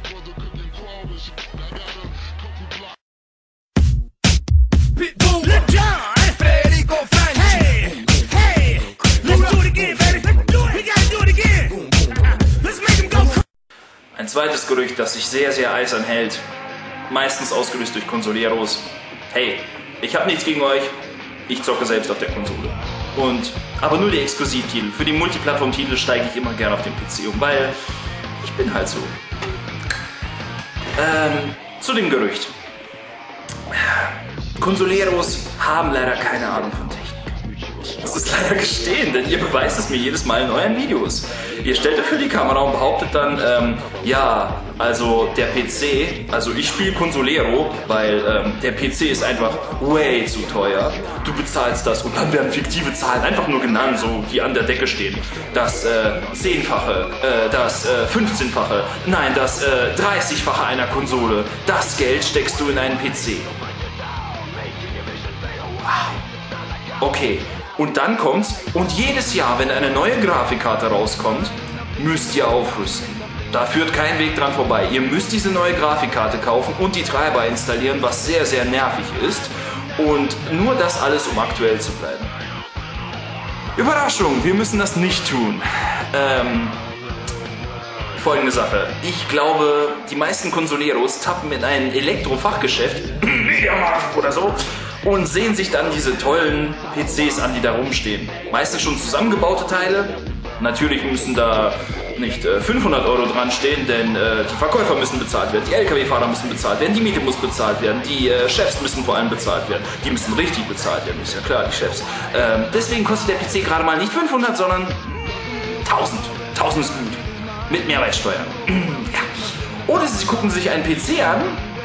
S1: Ein zweites Gerücht, das sich sehr, sehr eisern hält, meistens ausgelöst durch Consoleros. Hey, ich habe nichts gegen euch, ich zocke selbst auf der Konsole. Aber nur die Exklusivtitel. Für die Multiplattform-Titel steige ich immer gerne auf den PC um, weil ich bin halt so. Zu dem Gerücht. Consoleros haben leider keine Ahnung von Technik. Das ist leider gestehen, denn ihr beweist es mir jedes Mal in euren Videos. Ihr stellt dafür die Kamera und behauptet dann, ja, also der PC, also ich spiele Consolero, weil der PC ist einfach way zu teuer. Du bezahlst das und dann werden fiktive Zahlen einfach nur genannt, so die an der Decke stehen. Das 10-fache, das 15-fache, nein, das 30-fache einer Konsole. Das Geld steckst du in einen PC. Wow. Okay. Und dann kommt's, und jedes Jahr, wenn eine neue Grafikkarte rauskommt, müsst ihr aufrüsten. Da führt kein Weg dran vorbei. Ihr müsst diese neue Grafikkarte kaufen und die Treiber installieren, was sehr, sehr nervig ist. Und nur das alles, um aktuell zu bleiben. Überraschung, wir müssen das nicht tun. Folgende Sache. Ich glaube, die meisten Consoleros tappen in ein Elektrofachgeschäft, Mediamarkt oder so, und sehen sich dann diese tollen PCs an, die da rumstehen. Meistens schon zusammengebaute Teile. Natürlich müssen da nicht 500 Euro dran stehen, denn die Verkäufer müssen bezahlt werden, die LKW-Fahrer müssen bezahlt werden, die Miete muss bezahlt werden, die Chefs müssen vor allem bezahlt werden. Die müssen richtig bezahlt werden, ist ja klar, die Chefs. Deswegen kostet der PC gerade mal nicht 500, sondern 1000. 1000 ist gut. Mit Mehrwertsteuer. Ja. Oder Sie gucken sich einen PC an,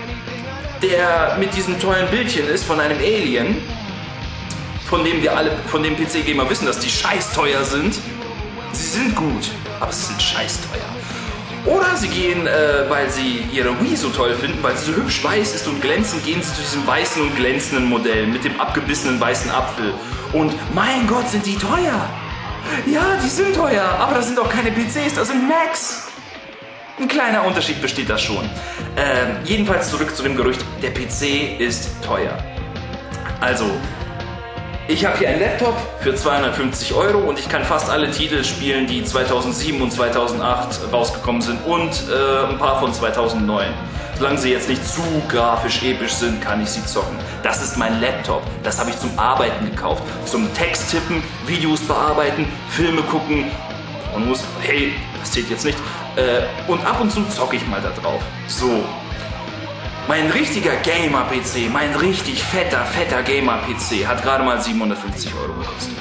S1: der mit diesem tollen Bildchen ist von einem Alien, von dem wir alle, von dem PC-Gamer wissen, dass die scheiß teuer sind. Sie sind gut, aber sie sind scheiß teuer. Oder Sie gehen, weil Sie Ihre Wii so toll finden, weil sie so hübsch weiß ist und glänzend, gehen Sie zu diesem weißen und glänzenden Modell mit dem abgebissenen weißen Apfel. Und mein Gott, sind die teuer! Ja, die sind teuer, aber das sind doch keine PCs, das sind Macs. Ein kleiner Unterschied besteht da schon. Jedenfalls zurück zu dem Gerücht, der PC ist teuer. Also, ich habe hier einen Laptop für 250 Euro und ich kann fast alle Titel spielen, die 2007 und 2008 rausgekommen sind und ein paar von 2009. Solange sie jetzt nicht zu grafisch episch sind, kann ich sie zocken. Das ist mein Laptop. Das habe ich zum Arbeiten gekauft. Zum Text tippen, Videos bearbeiten, Filme gucken. Und muss, hey, das zählt jetzt nicht. Und ab und zu zocke ich mal da drauf. So. Mein richtiger Gamer-PC, mein richtig fetter Gamer-PC hat gerade mal 750 Euro gekostet.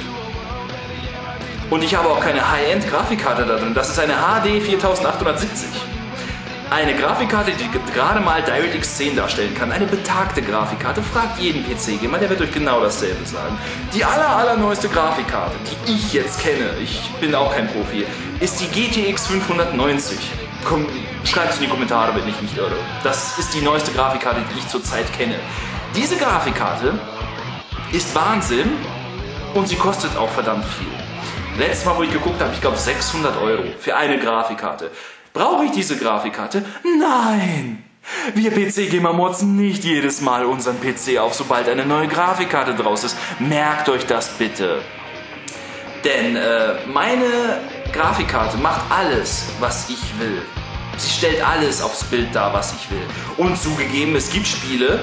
S1: Und ich habe auch keine High-End-Grafikkarte da drin. Das ist eine HD 4870. Eine Grafikkarte, die gerade mal DirectX 10 darstellen kann. Eine betagte Grafikkarte. Fragt jeden PC-Gamer, der wird euch genau dasselbe sagen. Die allerneueste Grafikkarte, die ich jetzt kenne, ich bin auch kein Profi, ist die GTX 590. Komm, schreibt es in die Kommentare, wenn ich mich irre. Das ist die neueste Grafikkarte, die ich zurzeit kenne. Diese Grafikkarte ist Wahnsinn und sie kostet auch verdammt viel. Letztes Mal, wo ich geguckt habe, ich glaube 600 Euro für eine Grafikkarte. Brauche ich diese Grafikkarte? Nein! Wir PC-Gamer motzen nicht jedes Mal unseren PC auf, sobald eine neue Grafikkarte draus ist. Merkt euch das bitte. Denn meine Grafikkarte macht alles, was ich will. Sie stellt alles aufs Bild dar, was ich will. Und zugegeben, es gibt Spiele,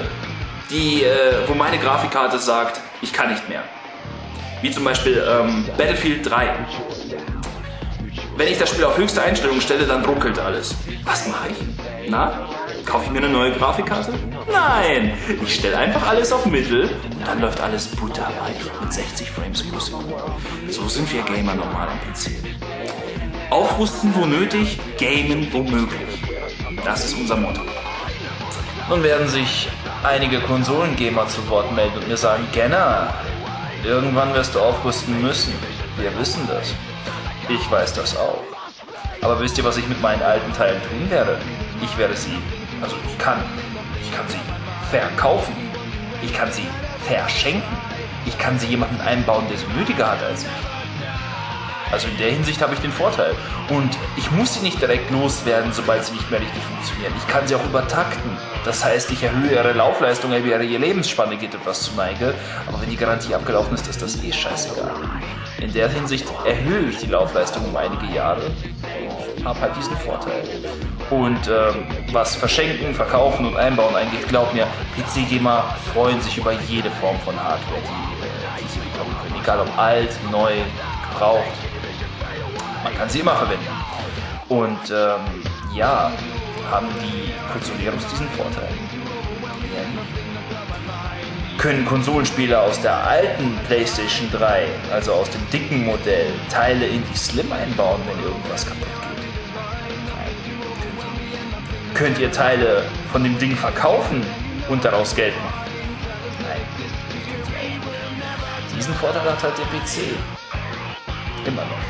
S1: wo meine Grafikkarte sagt, ich kann nicht mehr. Wie zum Beispiel Battlefield 3. Wenn ich das Spiel auf höchste Einstellung stelle, dann ruckelt alles. Was mache ich? Na? Kaufe ich mir eine neue Grafikkarte? Nein! Ich stelle einfach alles auf Mittel und dann läuft alles butterweich mit 60 Frames pro Sekunde. So sind wir Gamer normal am PC. Aufrüsten wo nötig, gamen wo möglich. Das ist unser Motto. Nun werden sich einige Konsolengamer zu Wort melden und mir sagen, Genner, irgendwann wirst du aufrüsten müssen. Wir wissen das. Ich weiß das auch. Aber wisst ihr, was ich mit meinen alten Teilen tun werde? Ich werde sie, also ich kann sie verkaufen. Ich kann sie verschenken. Ich kann sie jemandem einbauen, der sie nötiger hat als ich. Also in der Hinsicht habe ich den Vorteil. Und ich muss sie nicht direkt loswerden, sobald sie nicht mehr richtig funktionieren. Ich kann sie auch übertakten. Das heißt, ich erhöhe ihre Laufleistung, ihre Lebensspanne geht etwas zu Neige. Aber wenn die Garantie abgelaufen ist, ist das eh scheißegal. In der Hinsicht erhöhe ich die Laufleistung um einige Jahre und habe halt diesen Vorteil. Und was Verschenken, Verkaufen und Einbauen angeht, glaubt mir, PC-Gamer freuen sich über jede Form von Hardware, die sie bekommen können. Egal ob alt, neu, gebraucht. Man kann sie immer verwenden. Und ja, haben die Konsoleros diesen Vorteil. Ja, nicht. Können Konsolenspieler aus der alten PlayStation 3, also aus dem dicken Modell, Teile in die Slim einbauen, wenn irgendwas kaputt geht? Nein, könnt ihr nicht. Könnt ihr Teile von dem Ding verkaufen und daraus Geld machen? Nein, könnt ihr auch nicht. Diesen Vorteil hat halt der PC. Immer noch.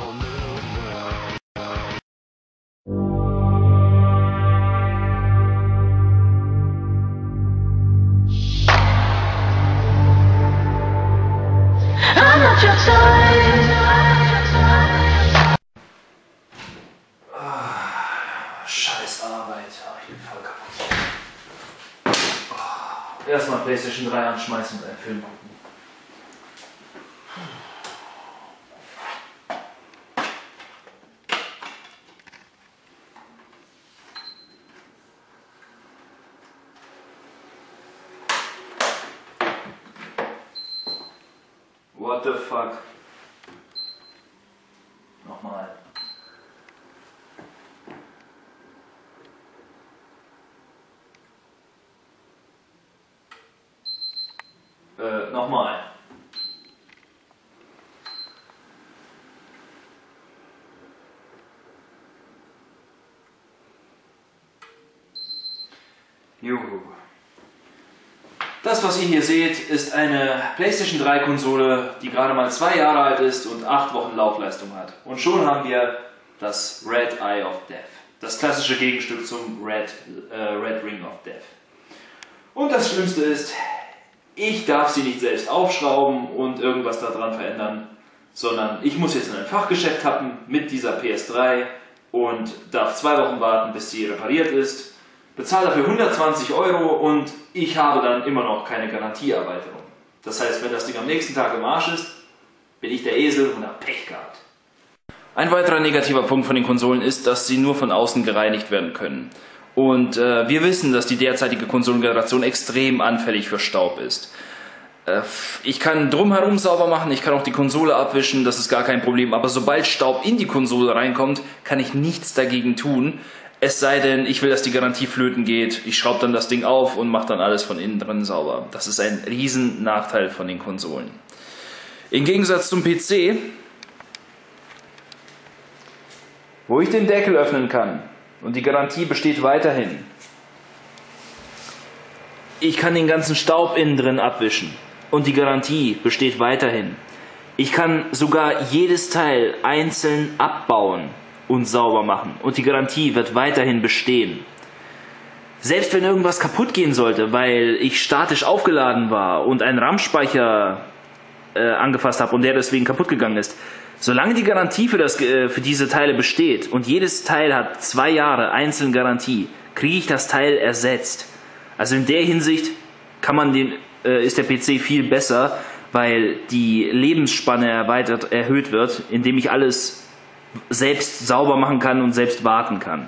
S1: Scheiß Arbeit, ich bin voll kaputt. Erstmal PlayStation 3 anschmeißen und einen Film gucken. What the fuck? Nochmal. Nochmal. Juhu. Das, was ihr hier seht, ist eine PlayStation 3 Konsole, die gerade mal 2 Jahre alt ist und 8 Wochen Laufleistung hat. Und schon haben wir das Red Eye of Death. Das klassische Gegenstück zum Red Ring of Death. Und das Schlimmste ist, ich darf sie nicht selbst aufschrauben und irgendwas daran verändern, sondern ich muss jetzt in ein Fachgeschäft tappen mit dieser PS3 und darf 2 Wochen warten, bis sie repariert ist, bezahle dafür 120 € und ich habe dann immer noch keine Garantieerweiterung. Das heißt, wenn das Ding am nächsten Tag im Arsch ist, bin ich der Esel und habe Pech gehabt. Ein weiterer negativer Punkt von den Konsolen ist, dass sie nur von außen gereinigt werden können. Und wir wissen, dass die derzeitige Konsolengeneration extrem anfällig für Staub ist. Ich kann drumherum sauber machen, ich kann auch die Konsole abwischen, das ist gar kein Problem. Aber sobald Staub in die Konsole reinkommt, kann ich nichts dagegen tun. Es sei denn, ich will, dass die Garantie flöten geht. Ich schraube dann das Ding auf und mache dann alles von innen drin sauber. Das ist ein riesen Nachteil von den Konsolen. Im Gegensatz zum PC, wo ich den Deckel öffnen kann und die Garantie besteht weiterhin. Ich kann den ganzen Staub innen drin abwischen und die Garantie besteht weiterhin. Ich kann sogar jedes Teil einzeln abbauen und sauber machen und die Garantie wird weiterhin bestehen. Selbst wenn irgendwas kaputt gehen sollte, weil ich statisch aufgeladen war und einen RAM-Speicher angefasst habe und der deswegen kaputt gegangen ist, solange die Garantie für diese Teile besteht und jedes Teil hat 2 Jahre einzelne Garantie, kriege ich das Teil ersetzt. Also in der Hinsicht ist der PC viel besser, weil die Lebensspanne erhöht wird, indem ich alles selbst sauber machen kann und selbst warten kann.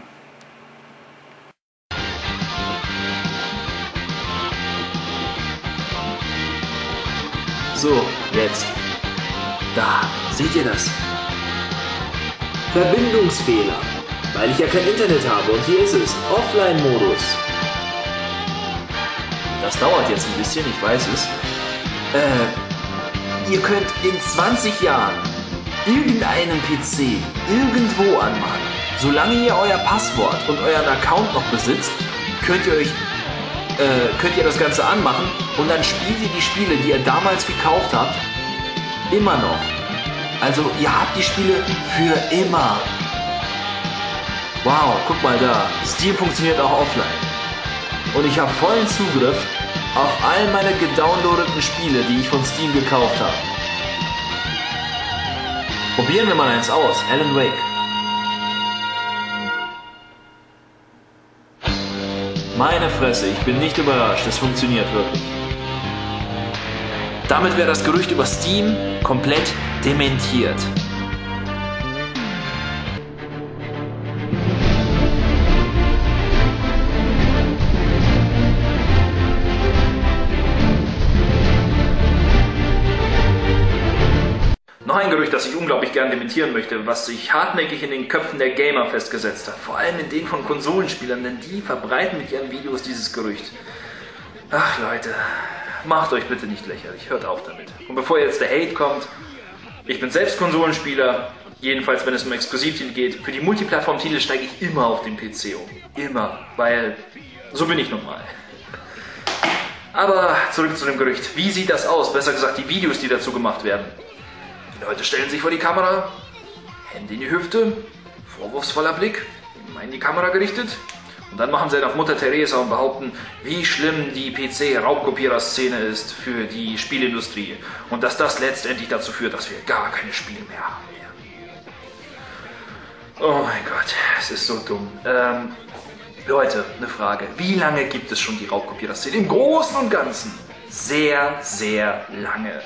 S1: So, jetzt. Da, seht ihr das? Verbindungsfehler, weil ich ja kein Internet habe und hier ist es, Offline-Modus. Das dauert jetzt ein bisschen, ich weiß es. Ihr könnt in 20 Jahren irgendeinen PC irgendwo anmachen. Solange ihr euer Passwort und euren Account noch besitzt, könnt ihr das Ganze anmachen und dann spielt ihr die Spiele, die ihr damals gekauft habt, immer noch. Also ihr habt die Spiele für immer. Wow, guck mal da. Steam funktioniert auch offline. Und ich habe vollen Zugriff auf all meine gedownloadeten Spiele, die ich von Steam gekauft habe. Probieren wir mal eins aus. Alan Wake. Meine Fresse, ich bin nicht überrascht. Es funktioniert wirklich. Damit wäre das Gerücht über Steam komplett dementiert. Noch ein Gerücht, das ich unglaublich gern dementieren möchte, was sich hartnäckig in den Köpfen der Gamer festgesetzt hat. Vor allem in denen von Konsolenspielern, denn die verbreiten mit ihren Videos dieses Gerücht. Ach Leute, macht euch bitte nicht lächerlich, hört auf damit. Und bevor jetzt der Hate kommt, ich bin selbst Konsolenspieler, jedenfalls wenn es um Exklusivtitel geht. Für die Multiplattform-Titel steige ich immer auf den PC um. Immer, weil so bin ich nun mal. Aber zurück zu dem Gerücht. Wie sieht das aus? Besser gesagt, die Videos, die dazu gemacht werden. Die Leute stellen sich vor die Kamera, Hände in die Hüfte, vorwurfsvoller Blick, immer in die Kamera gerichtet. Und dann machen sie auf Mutter Teresa und behaupten, wie schlimm die PC-Raubkopierer-Szene ist für die Spielindustrie. Und dass das letztendlich dazu führt, dass wir gar keine Spiele mehr haben. Oh mein Gott, es ist so dumm. Leute, eine Frage. Wie lange gibt es schon die Raubkopierer-Szene? Im Großen und Ganzen sehr, sehr lange.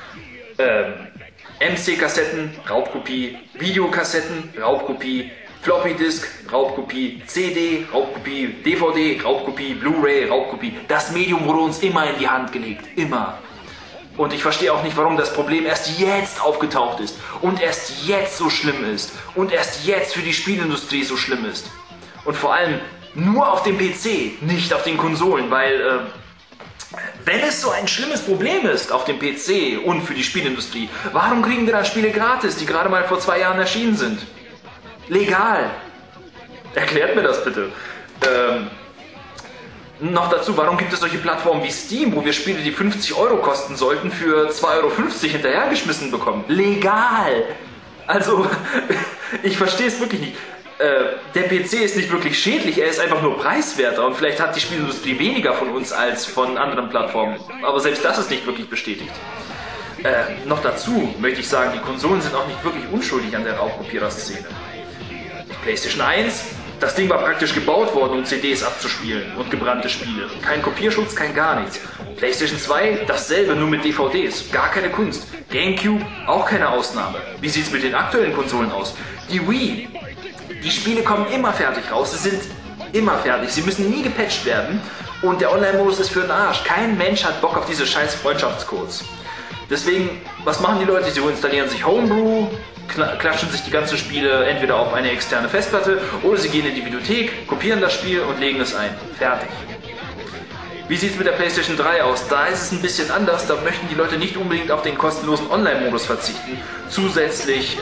S1: MC-Kassetten, Raubkopie, Videokassetten, Raubkopie, Floppy-Disk, Raubkopie, CD, Raubkopie, DVD, Raubkopie, Blu-ray, Raubkopie. Das Medium wurde uns immer in die Hand gelegt. Immer. Und ich verstehe auch nicht, warum das Problem erst jetzt aufgetaucht ist. Und erst jetzt so schlimm ist. Und erst jetzt für die Spielindustrie so schlimm ist. Und vor allem nur auf dem PC, nicht auf den Konsolen. Weil, Wenn es so ein schlimmes Problem ist auf dem PC und für die Spielindustrie, warum kriegen wir da Spiele gratis, die gerade mal vor 2 Jahren erschienen sind? Legal. Erklärt mir das bitte. Noch dazu, warum gibt es solche Plattformen wie Steam, wo wir Spiele, die 50 € kosten sollten, für 2,50 € hinterhergeschmissen bekommen? Legal! Also, ich verstehe es wirklich nicht. Der PC ist nicht wirklich schädlich, er ist einfach nur preiswerter und vielleicht hat die Spielindustrie weniger von uns als von anderen Plattformen. Aber selbst das ist nicht wirklich bestätigt. Noch dazu möchte ich sagen, die Konsolen sind auch nicht wirklich unschuldig an der Raubkopierer-Szene. PlayStation 1, das Ding war praktisch gebaut worden, um CDs abzuspielen und gebrannte Spiele. Kein Kopierschutz, kein gar nichts. PlayStation 2, dasselbe, nur mit DVDs. Gar keine Kunst. GameCube, auch keine Ausnahme. Wie sieht es mit den aktuellen Konsolen aus? Die Wii, die Spiele kommen immer fertig raus. Sie sind immer fertig. Sie müssen nie gepatcht werden. Und der Online-Modus ist für den Arsch. Kein Mensch hat Bock auf diese scheiß Freundschaftscodes. Deswegen, was machen die Leute? Sie installieren sich Homebrew, klatschen sich die ganzen Spiele entweder auf eine externe Festplatte oder sie gehen in die Videothek, kopieren das Spiel und legen es ein. Fertig. Wie sieht es mit der PlayStation 3 aus? Da ist es ein bisschen anders. Da möchten die Leute nicht unbedingt auf den kostenlosen Online-Modus verzichten. Zusätzlich,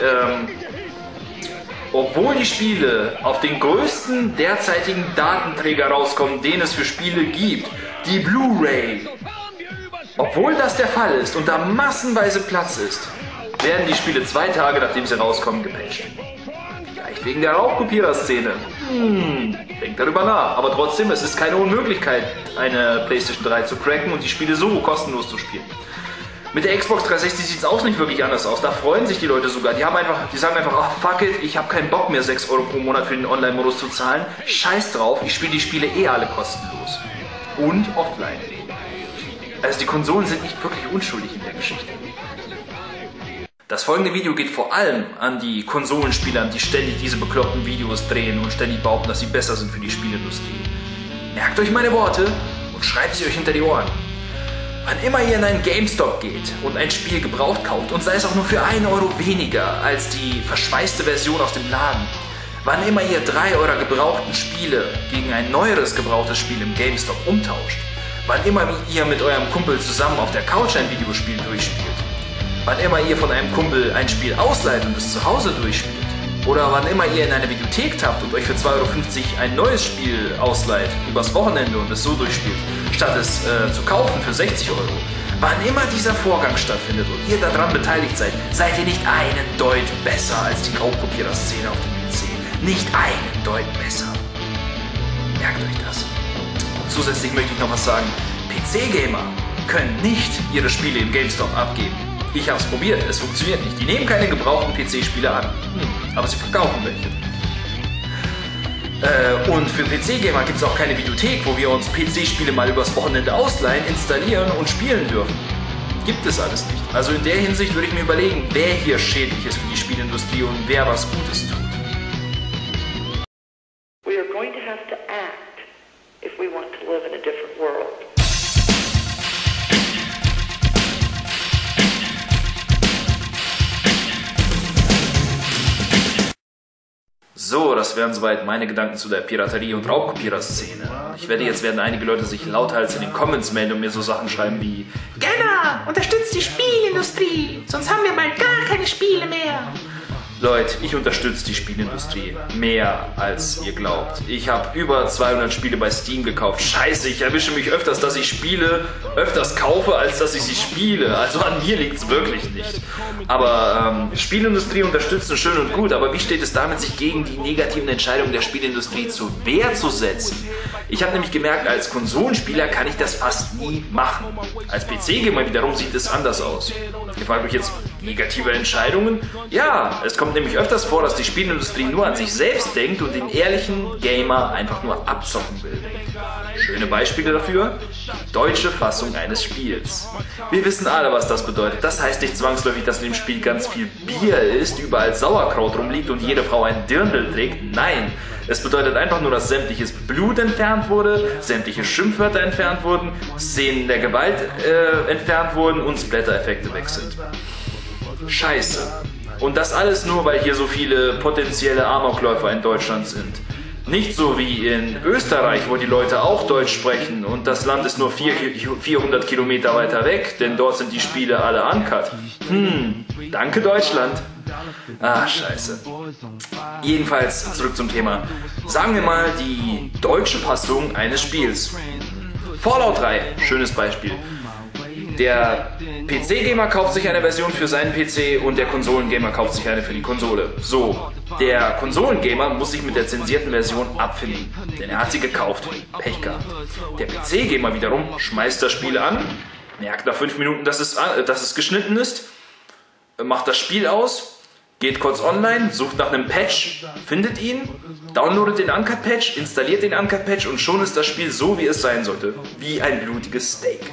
S1: obwohl die Spiele auf den größten derzeitigen Datenträger rauskommen, den es für Spiele gibt, die Blu-ray. Obwohl das der Fall ist und da massenweise Platz ist, werden die Spiele 2 Tage, nachdem sie rauskommen, gepatcht. Vielleicht wegen der Raubkopierer-Szene. Denkt darüber nach. Aber trotzdem, es ist keine Unmöglichkeit, eine PlayStation 3 zu cracken und die Spiele so kostenlos zu spielen. Mit der Xbox 360 sieht es auch nicht wirklich anders aus. Da freuen sich die Leute sogar. Die sagen einfach, oh fuck it, ich habe keinen Bock mehr 6 € pro Monat für den Online-Modus zu zahlen. Scheiß drauf, ich spiele die Spiele eh alle kostenlos. Und offline. Also die Konsolen sind nicht wirklich unschuldig in der Geschichte. Das folgende Video geht vor allem an die Konsolenspieler, die ständig diese bekloppten Videos drehen und ständig behaupten, dass sie besser sind für die Spielindustrie. Merkt euch meine Worte und schreibt sie euch hinter die Ohren. Wann immer ihr in einen GameStop geht und ein Spiel gebraucht kauft und sei es auch nur für 1 € weniger als die verschweißte Version aus dem Laden, wann immer ihr 3 eurer gebrauchten Spiele gegen ein neueres gebrauchtes Spiel im GameStop umtauscht, wann immer ihr mit eurem Kumpel zusammen auf der Couch ein Videospiel durchspielt, wann immer ihr von einem Kumpel ein Spiel ausleiht und es zu Hause durchspielt, oder wann immer ihr in eine Videothek tappt und euch für 2,50 € ein neues Spiel ausleiht, übers Wochenende und es so durchspielt, statt es zu kaufen für 60 €. Wann immer dieser Vorgang stattfindet und ihr daran beteiligt seid, seid ihr nicht einen Deut besser als die Raubkopierer-Szene auf dem PC. Nicht einen Deut besser. Merkt euch das. Und zusätzlich möchte ich noch was sagen. PC-Gamer können nicht ihre Spiele im GameStop abgeben. Ich habe es probiert, es funktioniert nicht. Die nehmen keine gebrauchten PC-Spiele an, aber sie verkaufen welche. Und für PC-Gamer gibt es auch keine Videothek, wo wir uns PC-Spiele mal übers Wochenende ausleihen, installieren und spielen dürfen. Gibt es alles nicht. Also in der Hinsicht würde ich mir überlegen, wer hier schädlich ist für die Spielindustrie und wer was Gutes tut.
S4: We are going to have to act if we want to live in a different world.
S1: So, das wären soweit meine Gedanken zu der Piraterie- und Raubkopierer-Szene. Ich wette, jetzt werden einige Leute sich lauthals in den Comments melden und mir so Sachen schreiben wie
S5: Gamer, unterstützt die Spielindustrie, sonst haben wir bald gar keine Spiele mehr.
S1: Leute, ich unterstütze die Spielindustrie mehr als ihr glaubt. Ich habe über 200 Spiele bei Steam gekauft. Scheiße, ich erwische mich öfters, dass ich Spiele öfters kaufe, als dass ich sie spiele. Also an mir liegt es wirklich nicht. Aber Spielindustrie unterstützen, schön und gut. Aber wie steht es damit, sich gegen die negativen Entscheidungen der Spielindustrie zur Wehr zu setzen? Ich habe nämlich gemerkt, als Konsolenspieler kann ich das fast nie machen. Als PC-Gamer wiederum sieht es anders aus. Ihr fragt euch jetzt, negative Entscheidungen? Ja, es kommt nämlich öfters vor, dass die Spielindustrie nur an sich selbst denkt und den ehrlichen Gamer einfach nur abzocken will. Schöne Beispiele dafür: die deutsche Fassung eines Spiels. Wir wissen alle, was das bedeutet. Das heißt nicht zwangsläufig, dass in dem Spiel ganz viel Bier ist, überall Sauerkraut rumliegt und jede Frau ein Dirndl trägt. Nein, es bedeutet einfach nur, dass sämtliches Blut entfernt wurde, sämtliche Schimpfwörter entfernt wurden, Szenen der Gewalt entfernt wurden und Splatter-Effekte weg sind. Scheiße. Und das alles nur, weil hier so viele potenzielle Amokläufer in Deutschland sind. Nicht so wie in Österreich, wo die Leute auch Deutsch sprechen und das Land ist nur 400 Kilometer weiter weg, denn dort sind die Spiele alle uncut. Danke Deutschland. Ah, scheiße. Jedenfalls zurück zum Thema. Sagen wir mal die deutsche Fassung eines Spiels. Fallout 3, schönes Beispiel. Der PC-Gamer kauft sich eine Version für seinen PC und der Konsolengamer kauft sich eine für die Konsole. So, der Konsolengamer muss sich mit der zensierten Version abfinden, denn er hat sie gekauft. Pech gehabt. Der PC-Gamer wiederum schmeißt das Spiel an, merkt nach 5 Minuten, dass es geschnitten ist, macht das Spiel aus, geht kurz online, sucht nach einem Patch, findet ihn, downloadet den Uncut-Patch, installiert den Uncut-Patch und schon ist das Spiel so, wie es sein sollte. Wie ein blutiges Steak.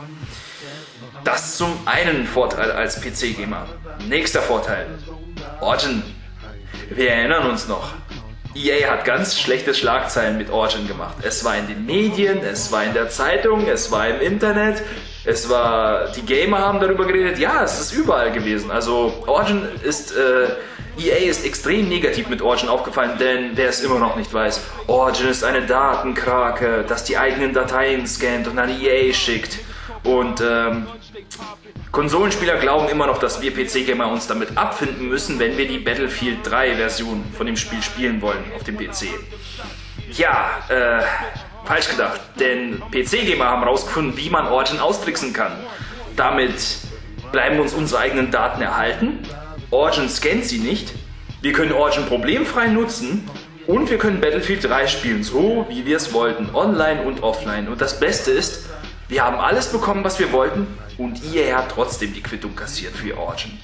S1: Das zum einen Vorteil als PC-Gamer. Nächster Vorteil. Origin. Wir erinnern uns noch. EA hat ganz schlechte Schlagzeilen mit Origin gemacht. Es war in den Medien, es war in der Zeitung, es war im Internet, die Gamer haben darüber geredet. Ja, es ist überall gewesen. Also Origin ist... EA ist extrem negativ mit Origin aufgefallen, denn wer es immer noch nicht weiß, Origin ist eine Datenkrake, das die eigenen Dateien scannt und an EA schickt. Und Konsolenspieler glauben immer noch, dass wir PC-Gamer uns damit abfinden müssen, wenn wir die Battlefield 3 Version von dem Spiel spielen wollen auf dem PC. Ja, falsch gedacht, denn PC-Gamer haben herausgefunden, wie man Origin austricksen kann. Damit bleiben uns unsere eigenen Daten erhalten. Origin scannt sie nicht, wir können Origin problemfrei nutzen und wir können Battlefield 3 spielen, so wie wir es wollten, online und offline. Und das Beste ist, wir haben alles bekommen, was wir wollten und EA hat trotzdem die Quittung kassiert für Origin.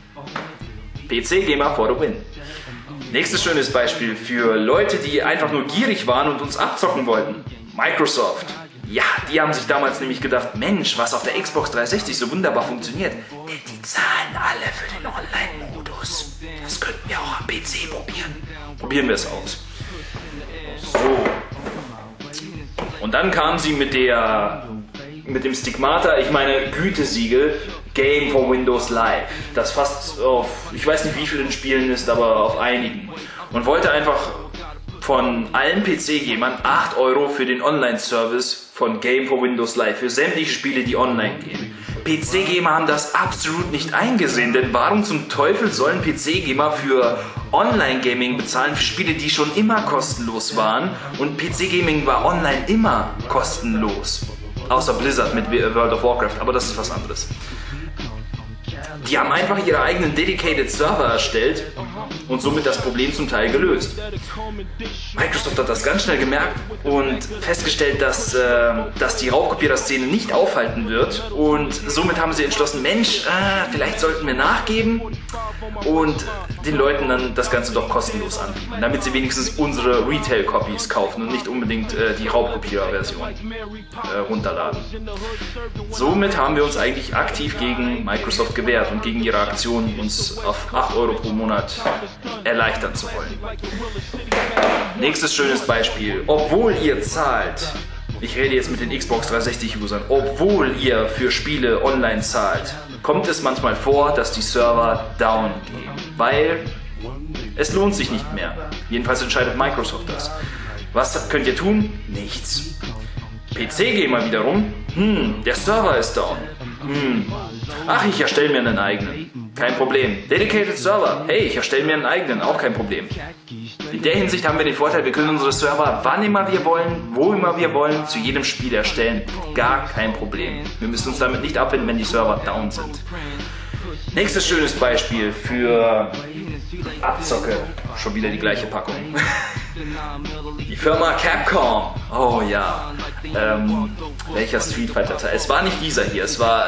S1: PC-Gamer for the win. Nächstes schönes Beispiel für Leute, die einfach nur gierig waren und uns abzocken wollten. Microsoft. Ja, die haben sich damals nämlich gedacht, Mensch, was auf der Xbox 360 so wunderbar funktioniert, denn die zahlen alle für den Online-Modus. Das könnten wir auch am PC probieren. Probieren wir es aus. So. Und dann kam sie mit dem Stigmata, ich meine Gütesiegel, Game for Windows Live. Das fast auf, ich weiß nicht wie vielen Spielen ist, aber auf einigen. Und wollte einfach von allen PC-Gamern 8 € für den Online-Service von Game for Windows Live für sämtliche Spiele, die online gehen. PC-Gamer haben das absolut nicht eingesehen, denn warum zum Teufel sollen PC-Gamer für Online-Gaming bezahlen für Spiele, die schon immer kostenlos waren? Und PC-Gaming war online immer kostenlos. Außer Blizzard mit World of Warcraft, aber das ist was anderes. Die haben einfach ihre eigenen dedicated Server erstellt und somit das Problem zum Teil gelöst. Microsoft hat das ganz schnell gemerkt und festgestellt, dass die Raubkopierer-Szene nicht aufhalten wird und somit haben sie entschlossen, Mensch, vielleicht sollten wir nachgeben und den Leuten dann das Ganze doch kostenlos anbieten, damit sie wenigstens unsere Retail-Copies kaufen und nicht unbedingt die Raubkopierer-Version runterladen. Somit haben wir uns eigentlich aktiv gegen Microsoft gewehrt und gegen ihre Aktion, uns auf 8 € pro Monat erleichtern zu wollen. Nächstes schönes Beispiel. Obwohl ihr zahlt, ich rede jetzt mit den Xbox 360-Usern, obwohl ihr für Spiele online zahlt, kommt es manchmal vor, dass die Server down gehen, weil es lohnt sich nicht mehr. Jedenfalls entscheidet Microsoft das. Was könnt ihr tun? Nichts. PC-Gamer wiederum, der Server ist down. Ach, ich erstelle mir einen eigenen. Kein Problem. Dedicated Server. Hey, ich erstelle mir einen eigenen. Auch kein Problem. In der Hinsicht haben wir den Vorteil, wir können unsere Server wann immer wir wollen, wo immer wir wollen, zu jedem Spiel erstellen. Gar kein Problem. Wir müssen uns damit nicht abwenden, wenn die Server down sind. Nächstes schönes Beispiel für Abzocke. Schon wieder die gleiche Packung. Die Firma Capcom. Oh ja. Welcher Street Fighter Teil? Es war nicht dieser hier. Es war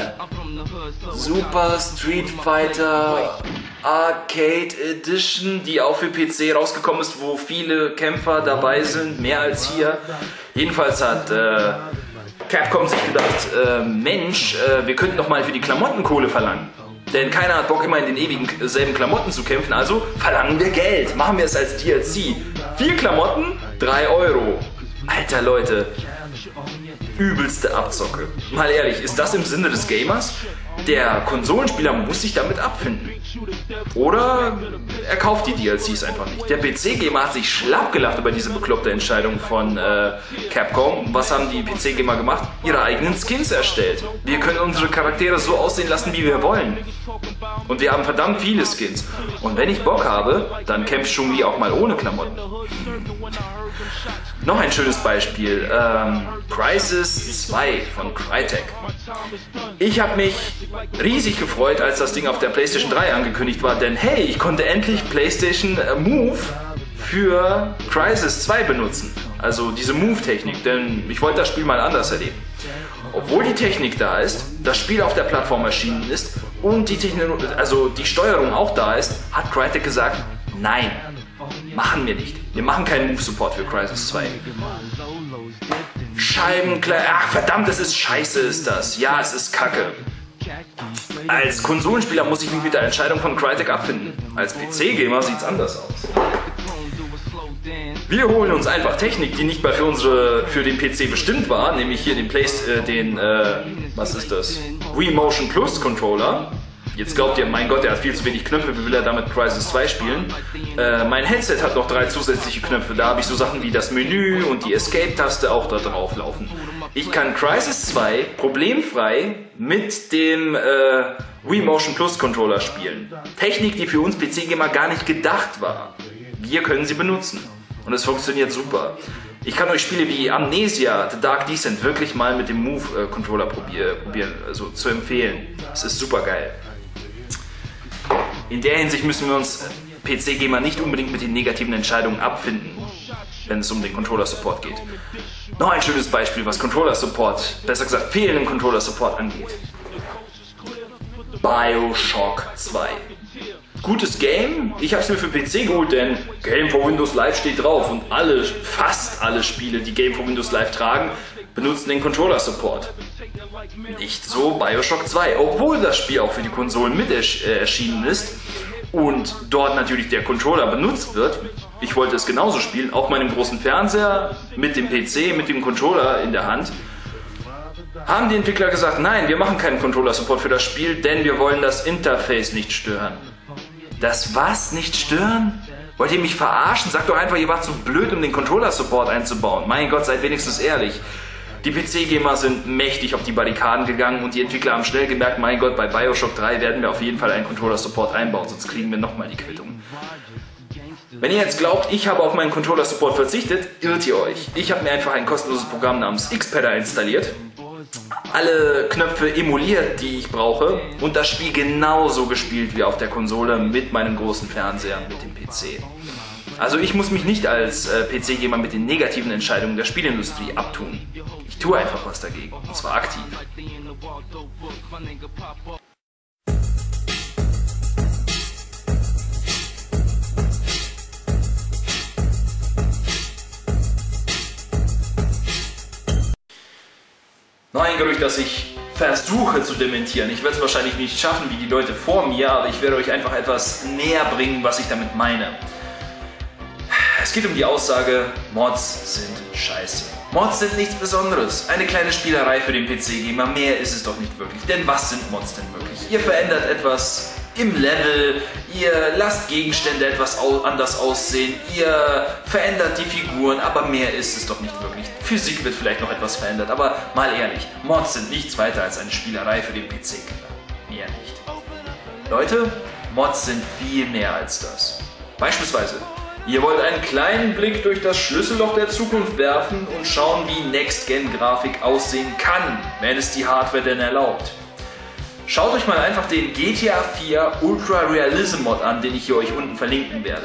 S1: Super Street Fighter Arcade Edition, die auch für PC rausgekommen ist, wo viele Kämpfer dabei sind. Mehr als hier. Jedenfalls hat Capcom sich gedacht, Mensch, wir könnten doch mal für die Klamotten Kohle verlangen. Denn keiner hat Bock, immer in den ewigen selben Klamotten zu kämpfen, also verlangen wir Geld. Machen wir es als DLC. 4 Klamotten, 3 €. Alter Leute, übelste Abzocke. Mal ehrlich, ist das im Sinne des Gamers? Der Konsolenspieler muss sich damit abfinden. Oder er kauft die DLCs einfach nicht. Der PC-Gamer hat sich schlapp gelacht über diese bekloppte Entscheidung von Capcom. Was haben die PC-Gamer gemacht? Ihre eigenen Skins erstellt. Wir können unsere Charaktere so aussehen lassen, wie wir wollen. Und wir haben verdammt viele Skins. Und wenn ich Bock habe, dann kämpft Chun-Li auch mal ohne Klamotten. Noch ein schönes Beispiel. Crysis 2 von Crytek. Ich habe mich riesig gefreut, als das Ding auf der PlayStation 3 angekündigt war, denn hey, ich konnte endlich PlayStation Move für Crysis 2 benutzen. Also diese Move-Technik, denn ich wollte das Spiel mal anders erleben. Obwohl die Technik da ist, das Spiel auf der Plattform erschienen ist und die Steuerung auch da ist, hat Crytek gesagt, nein, machen wir nicht. Wir machen keinen Move-Support für Crysis 2. Ach verdammt, es ist scheiße, ist das. Ja, es ist kacke. Als Konsolenspieler muss ich mich mit der Entscheidung von Crytek abfinden. Als PC-Gamer sieht's anders aus. Wir holen uns einfach Technik, die nicht mal für den PC bestimmt war, nämlich hier was ist das? Wii Motion Plus Controller. Jetzt glaubt ihr, mein Gott, der hat viel zu wenig Knöpfe, wie will er damit Crysis 2 spielen? Mein Headset hat noch 3 zusätzliche Knöpfe, da habe ich so Sachen wie das Menü und die Escape-Taste auch da drauf laufen. Ich kann Crysis 2 problemfrei mit dem Wii Motion Plus Controller spielen. Technik, die für uns PC-Gamer gar nicht gedacht war. Wir können sie benutzen. Und es funktioniert super. Ich kann euch Spiele wie Amnesia, The Dark Descent wirklich mal mit dem Move-Controller probieren, also zu empfehlen. Es ist super geil. In der Hinsicht müssen wir uns PC-Gamer nicht unbedingt mit den negativen Entscheidungen abfinden, wenn es um den Controller-Support geht. Noch ein schönes Beispiel, was Controller-Support, besser gesagt fehlenden Controller-Support angeht. BioShock 2. Gutes Game. Ich habe es mir für PC geholt, denn Game for Windows Live steht drauf und fast alle Spiele, die Game for Windows Live tragen, benutzen den Controller-Support. Nicht so BioShock 2, obwohl das Spiel auch für die Konsolen mit erschienen ist und dort natürlich der Controller benutzt wird. Ich wollte es genauso spielen, auf meinem großen Fernseher, mit dem PC, mit dem Controller in der Hand. Haben die Entwickler gesagt, nein, wir machen keinen Controller-Support für das Spiel, denn wir wollen das Interface nicht stören. Das was? Nicht stören? Wollt ihr mich verarschen? Sagt doch einfach, ihr wart zu blöd, um den Controller-Support einzubauen. Mein Gott, seid wenigstens ehrlich. Die PC-Gamer sind mächtig auf die Barrikaden gegangen und die Entwickler haben schnell gemerkt, mein Gott, bei BioShock 3 werden wir auf jeden Fall einen Controller-Support einbauen, sonst kriegen wir nochmal die Quittung. Wenn ihr jetzt glaubt, ich habe auf meinen Controller-Support verzichtet, irrt ihr euch. Ich habe mir einfach ein kostenloses Programm namens Xpadder installiert, alle Knöpfe emuliert, die ich brauche und das Spiel genauso gespielt wie auf der Konsole mit meinem großen Fernseher, mit dem PC. Also ich muss mich nicht als PC-Gamer mit den negativen Entscheidungen der Spielindustrie abtun. Ich tue einfach was dagegen, und zwar aktiv. Noch ein Gerücht, das ich versuche zu dementieren. Ich werde es wahrscheinlich nicht schaffen wie die Leute vor mir, aber ich werde euch einfach etwas näher bringen, was ich damit meine. Es geht um die Aussage, Mods sind scheiße. Mods sind nichts Besonderes. Eine kleine Spielerei für den PC-Gamer, mehr ist es doch nicht wirklich. Denn was sind Mods denn wirklich? Ihr verändert etwas im Level, ihr lasst Gegenstände etwas anders aussehen, ihr verändert die Figuren, aber mehr ist es doch nicht wirklich. Physik wird vielleicht noch etwas verändert, aber mal ehrlich, Mods sind nichts weiter als eine Spielerei für den PC-Gamer. Mehr nicht. Leute, Mods sind viel mehr als das. Beispielsweise, ihr wollt einen kleinen Blick durch das Schlüsselloch der Zukunft werfen und schauen, wie Next-Gen-Grafik aussehen kann, wenn es die Hardware denn erlaubt. Schaut euch mal einfach den GTA 4 Ultra Realism Mod an, den ich hier euch unten verlinken werde.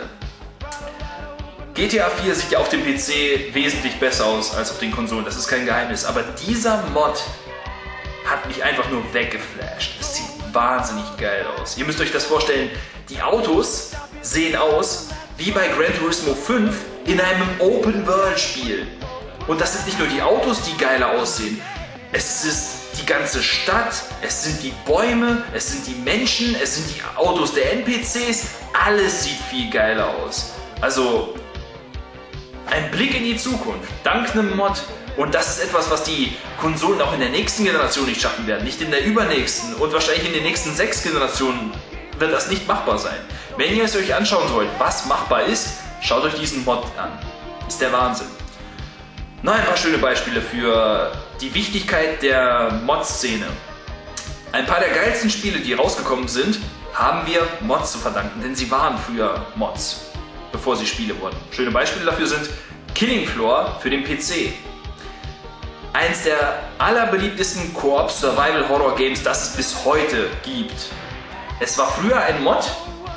S1: GTA 4 sieht ja auf dem PC wesentlich besser aus als auf den Konsolen, das ist kein Geheimnis, aber dieser Mod hat mich einfach nur weggeflasht. Es sieht wahnsinnig geil aus. Ihr müsst euch das vorstellen, die Autos sehen aus wie bei Gran Turismo 5 in einem Open-World-Spiel. Und das sind nicht nur die Autos, die geiler aussehen, es ist die ganze Stadt, es sind die Bäume, es sind die Menschen, es sind die Autos der NPCs, alles sieht viel geiler aus. Also ein Blick in die Zukunft, dank einem Mod. Und das ist etwas, was die Konsolen auch in der nächsten Generation nicht schaffen werden, nicht in der übernächsten und wahrscheinlich in den nächsten 6 Generationen wird das nicht machbar sein. Wenn ihr es euch anschauen wollt, was machbar ist, schaut euch diesen Mod an. Ist der Wahnsinn. Noch ein paar schöne Beispiele für die Wichtigkeit der Mod-Szene. Ein paar der geilsten Spiele, die rausgekommen sind, haben wir Mods zu verdanken, denn sie waren früher Mods, bevor sie Spiele wurden. Schöne Beispiele dafür sind Killing Floor für den PC. Eins der allerbeliebtesten Koop-Survival-Horror-Games, das es bis heute gibt. Es war früher ein Mod,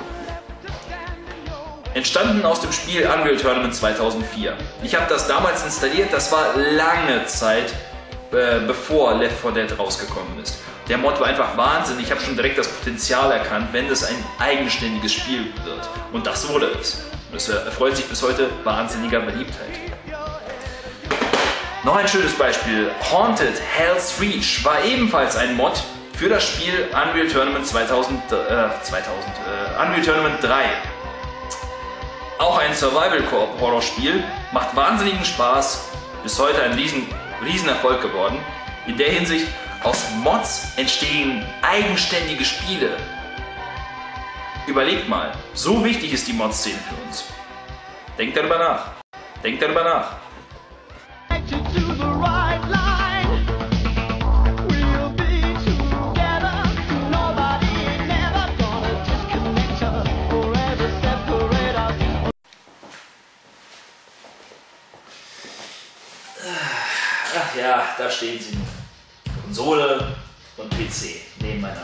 S1: entstanden aus dem Spiel Unreal Tournament 2004. Ich habe das damals installiert, das war lange Zeit, bevor Left 4 Dead rausgekommen ist. Der Mod war einfach Wahnsinn, ich habe schon direkt das Potenzial erkannt, wenn es ein eigenständiges Spiel wird. Und das wurde es. Es erfreut sich bis heute wahnsinniger Beliebtheit. Noch ein schönes Beispiel, Haunted Hell's Reach war ebenfalls ein Mod für das Spiel Unreal Tournament Unreal Tournament 3. Auch ein Survival-Horror-Spiel, macht wahnsinnigen Spaß, bis heute ein Riesenerfolg geworden. In der Hinsicht, aus Mods entstehen eigenständige Spiele. Überlegt mal, so wichtig ist die Mod-Szene für uns. Denkt darüber nach. Denkt darüber nach. Ach ja, da stehen sie. Konsole und PC nebeneinander.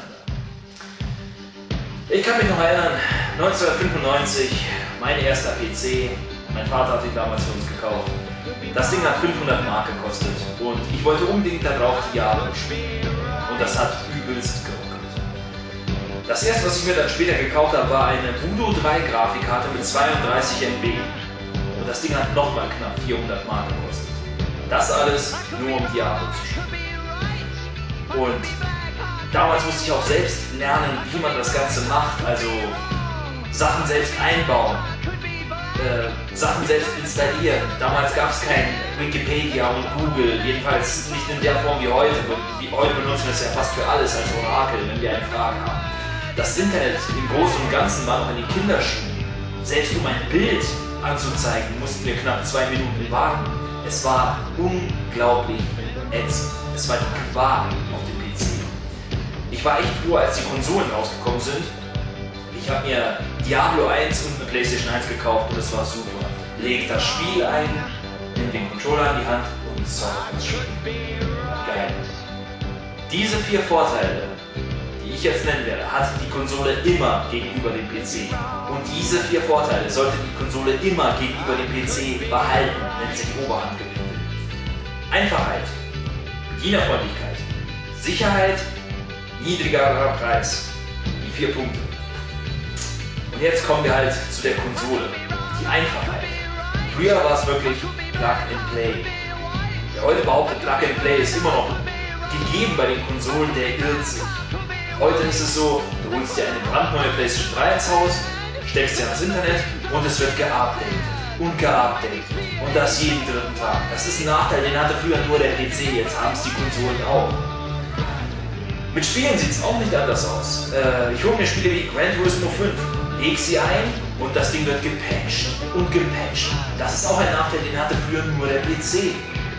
S1: Ich kann mich noch erinnern, 1995, mein erster PC. Mein Vater hat ihn damals für uns gekauft. Das Ding hat 500 Mark gekostet und ich wollte unbedingt darauf Diablo spielen. Und das hat übelst geruckelt. Das erste, was ich mir dann später gekauft habe, war eine Voodoo 3 Grafikkarte mit 32 MB. Und das Ding hat nochmal knapp 400 Mark gekostet. Das alles nur um Diablo zu spielen. Und damals musste ich auch selbst lernen, wie man das Ganze macht, also Sachen selbst einbauen, Sachen selbst installieren. Damals gab es kein Wikipedia und Google, jedenfalls nicht in der Form wie heute. Heute benutzen wir es ja fast für alles als Orakel, wenn wir eine Frage haben. Das Internet im Großen und Ganzen war noch in den Kinderschuhen. Selbst um ein Bild anzuzeigen, mussten wir knapp 2 Minuten warten. Es war unglaublich ätzend. Es war die Qual auf dem PC. Ich war echt froh, als die Konsolen rausgekommen sind. Ich habe mir Diablo 1 und eine PlayStation 1 gekauft und es war super. Leg das Spiel ein, nimm den Controller in die Hand und zockt das Spiel. Geil. Diese 4 Vorteile, die ich jetzt nennen werde, hat die Konsole immer gegenüber dem PC. Und diese 4 Vorteile sollte die Konsole immer gegenüber dem PC behalten, wenn sie die Oberhand gewinnt. Einfachheit, Bedienerfreundlichkeit, Sicherheit, niedrigerer Preis. Die 4 Punkte. Und jetzt kommen wir halt zu der Konsole. Die Einfachheit. Früher war es wirklich Plug and Play. Wer heute behauptet, Plug and Play ist immer noch gegeben bei den Konsolen, der irrt sich. Heute ist es so, du holst dir eine brandneue PlayStation 3 ins Haus, steckst sie ans Internet und es wird geupdatet und geupdatet. Und das jeden 3. Tag. Das ist ein Nachteil, den hatte früher nur der PC, jetzt haben es die Konsolen auch. Mit Spielen sieht es auch nicht anders aus. Ich hole mir Spiele wie Gran Turismo 5, leg sie ein und das Ding wird gepatcht und gepatcht. Das ist auch ein Nachteil, den hatte früher nur der PC.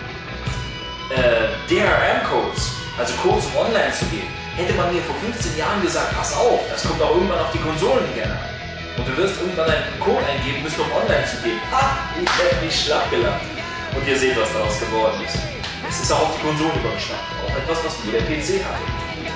S1: DRM-Codes, also Codes um online zu gehen, hätte man mir vor 15 Jahren gesagt, pass auf, das kommt auch irgendwann auf die Konsolen gerne an. Und du wirst irgendwann einen Code eingeben müssen, um online zu gehen. Ha! Ich hätte mich schlapp gelacht. Und ihr seht, was daraus geworden ist. Es ist auch auf die Konsolen übergeschnappt. Auch etwas, was nur der PC hatte.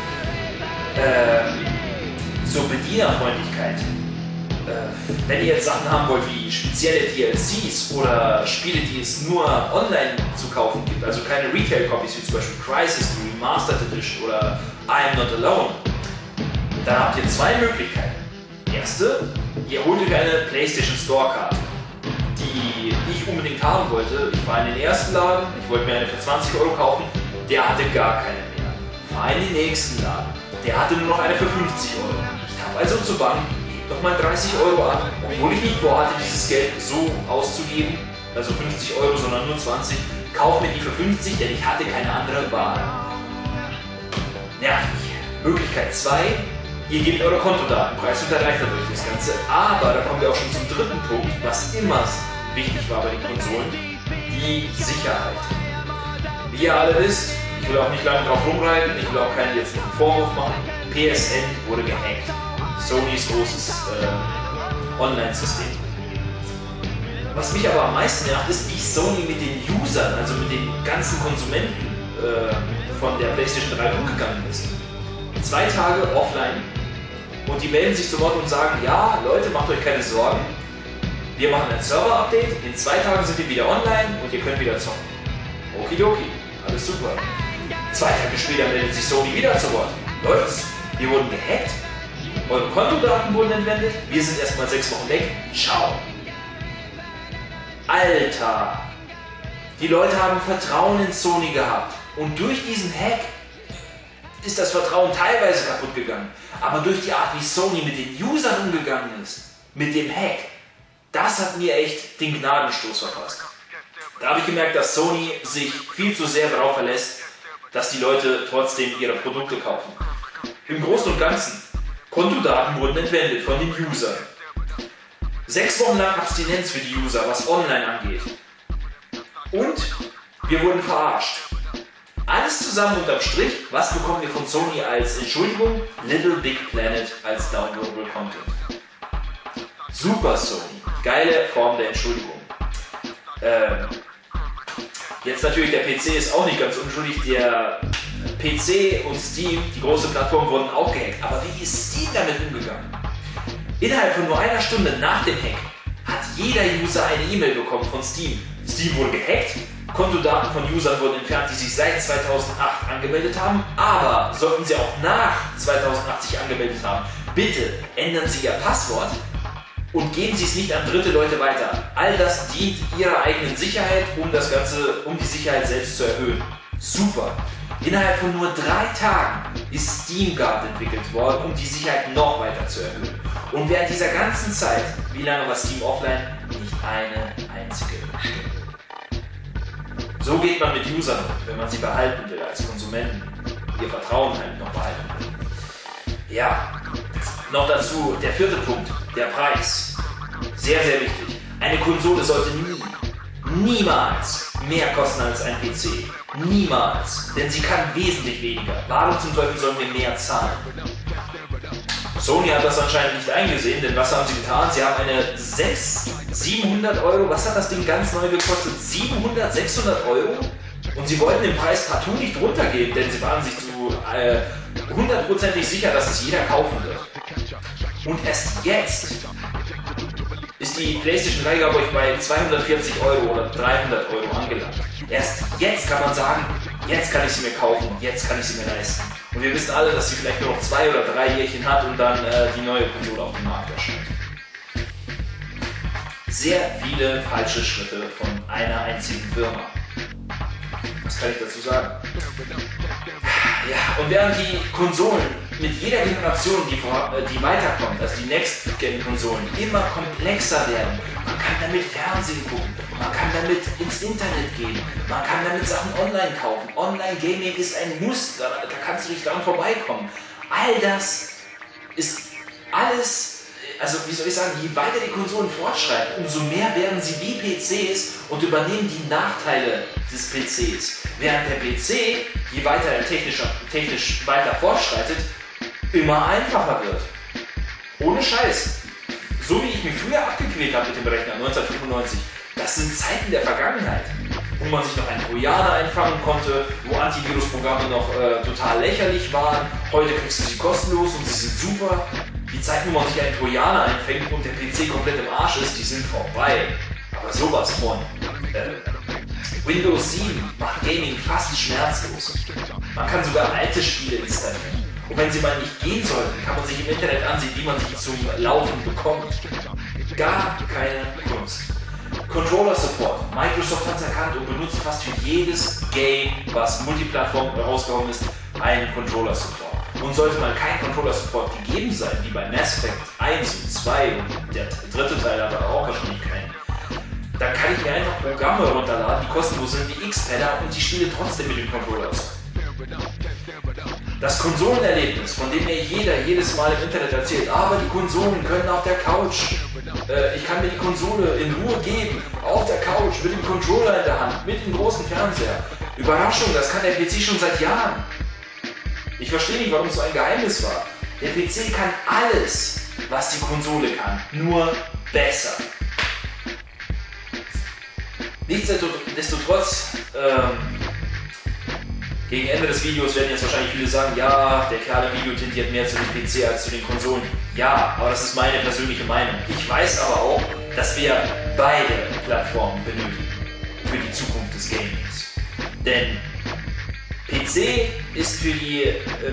S1: Zur Bedienerfreundlichkeit. Wenn ihr jetzt Sachen haben wollt wie spezielle DLCs oder Spiele, die es nur online zu kaufen gibt, also keine Retail-Copies wie zum Beispiel Crysis, die Remastered Edition oder I Am Not Alone, dann habt ihr 2 Möglichkeiten. Erste, ihr holt euch eine PlayStation Store-Karte, die ich unbedingt haben wollte. Ich war in den ersten Laden, ich wollte mir eine für 20 € kaufen, der hatte gar keine mehr. Fahr in den nächsten Laden, der hatte nur noch eine für 50 €. Ich tapp also zur Bank, heb nochmal 30 € ab, obwohl ich nicht vorhatte, dieses Geld so auszugeben, also 50 €, sondern nur 20, kauf mir die für 50, denn ich hatte keine andere Wahl. Nervig. Möglichkeit 2, Ihr gebt eure Kontodaten, preis und erleichtert euch das Ganze. Aber da kommen wir auch schon zum dritten Punkt, was immer wichtig war bei den Konsolen, die Sicherheit. Wie ihr alle wisst, ich will auch nicht lange drauf rumreiten, ich will auch keinen jetzt noch einen Vorwurf machen, PSN wurde gehackt. Sonys großes Online-System. Was mich aber am meisten nervt, ist, wie Sony mit den Usern, also mit den ganzen Konsumenten von der PlayStation 3 umgegangen ist. 2 Tage offline und die melden sich zu Wort und sagen, ja Leute, macht euch keine Sorgen, wir machen ein Server-Update, in 2 Tagen sind wir wieder online und ihr könnt wieder zocken. Okidoki, alles super. 2 Tage später meldet sich Sony wieder zu Wort. Leute, wir wurden gehackt, eure Kontodaten wurden entwendet, wir sind erstmal 6 Wochen weg, ciao. Alter, die Leute haben Vertrauen in Sony gehabt und durch diesen Hack ist das Vertrauen teilweise kaputt gegangen. Aber durch die Art, wie Sony mit den Usern umgegangen ist, mit dem Hack, das hat mir echt den Gnadenstoß verpasst. Da habe ich gemerkt, dass Sony sich viel zu sehr darauf verlässt, dass die Leute trotzdem ihre Produkte kaufen. Im Großen und Ganzen, Kontodaten wurden entwendet von den Usern. 6 Wochen lang Abstinenz für die User, was online angeht. Und wir wurden verarscht. Alles zusammen unterm Strich, was bekommen wir von Sony als Entschuldigung? Little Big Planet als Downloadable Content. Super Sony, geile Form der Entschuldigung. Jetzt natürlich, der PC ist auch nicht ganz unschuldig, der PC und Steam, die große Plattform, wurden auch gehackt. Aber wie ist Steam damit umgegangen? Innerhalb von nur einer Stunde nach dem Hack hat jeder User eine E-Mail bekommen von Steam. Steam wurde gehackt, Kontodaten von Usern wurden entfernt, die sich seit 2008 angemeldet haben, aber sollten sie auch nach 2008 sich angemeldet haben, bitte ändern Sie Ihr Passwort und geben Sie es nicht an dritte Leute weiter. All das dient Ihrer eigenen Sicherheit, um die Sicherheit selbst zu erhöhen. Super! Innerhalb von nur 3 Tagen ist Steam Guard entwickelt worden, um die Sicherheit noch weiter zu erhöhen. Und während dieser ganzen Zeit, wie lange war Steam offline? Nicht eine einzige Stunde. So geht man mit Usern um, wenn man sie behalten will als Konsumenten, ihr Vertrauen halt noch behalten will. Ja, noch dazu der 4. Punkt, der Preis. Sehr, sehr wichtig. Eine Konsole sollte niemals mehr kosten als ein PC. Niemals. Denn sie kann wesentlich weniger. Warum zum Teufel sollen wir mehr zahlen? Sony hat das anscheinend nicht eingesehen, denn was haben sie getan? Sie haben eine 700 Euro, was hat das Ding ganz neu gekostet? 700, 600 Euro? Und sie wollten den Preis partout nicht runtergehen, denn sie waren sich zu 100%ig sicher, dass es jeder kaufen wird. Und erst jetzt ist die PlayStation 3, glaube ich, bei 240 Euro oder 300 Euro angelangt. Erst jetzt kann man sagen, jetzt kann ich sie mir kaufen, jetzt kann ich sie mir leisten. Und wir wissen alle, dass sie vielleicht nur noch 2 oder 3 Jährchen hat und dann die neue Konsole auf dem Markt erscheint. Sehr viele falsche Schritte von einer einzigen Firma. Was kann ich dazu sagen? Ja, und während die Konsolen mit jeder Generation, die weiterkommt, also die Next-Gen-Konsolen, immer komplexer werden. Man kann damit Fernsehen gucken, man kann damit ins Internet gehen, man kann damit Sachen online kaufen. Online-Gaming ist ein Muss, da kannst du nicht dran vorbeikommen. All das ist alles, also wie soll ich sagen, je weiter die Konsolen fortschreiten, umso mehr werden sie wie PCs und übernehmen die Nachteile des PCs. Während der PC, je weiter er technisch weiter fortschreitet, immer einfacher wird. Ohne Scheiß. So wie ich mich früher abgequält habe mit dem Rechner 1995, das sind Zeiten der Vergangenheit. Wo man sich noch einen Trojaner einfangen konnte, wo Antivirusprogramme noch total lächerlich waren. Heute kriegst du sie kostenlos und sie sind super. Die Zeiten, wo man sich einen Trojaner einfängt und der PC komplett im Arsch ist, die sind vorbei. Aber sowas von. Windows 7 macht Gaming fast schmerzlos. Man kann sogar alte Spiele installieren. Und wenn sie mal nicht gehen sollten, kann man sich im Internet ansehen, wie man sie zum Laufen bekommt. Gar keine Kunst. Controller Support. Microsoft hat es erkannt und benutzt fast für jedes Game, was Multiplattform rausgekommen ist, einen Controller Support. Und sollte mal kein Controller Support gegeben sein, wie bei Mass Effect 1 und 2 und der 3. Teil hat aber auch wahrscheinlich keinen, dann kann ich mir einfach Programme runterladen, die kostenlos sind wie Xpadder und die Spiele trotzdem mit dem Controller zocken. Das Konsolenerlebnis, von dem mir jeder jedes Mal im Internet erzählt, aber die Konsolen können auf der Couch, ich kann mir die Konsole in Ruhe geben, auf der Couch, mit dem Controller in der Hand, mit dem großen Fernseher. Überraschung, das kann der PC schon seit Jahren. Ich verstehe nicht, warum es so ein Geheimnis war. Der PC kann alles, was die Konsole kann, nur besser. Nichtsdestotrotz, gegen Ende des Videos werden jetzt wahrscheinlich viele sagen, ja, der Kerl im Video tendiert mehr zu dem PC als zu den Konsolen. Ja, aber das ist meine persönliche Meinung. Ich weiß aber auch, dass wir beide Plattformen benötigen für die Zukunft des Gamings. Denn PC ist für die,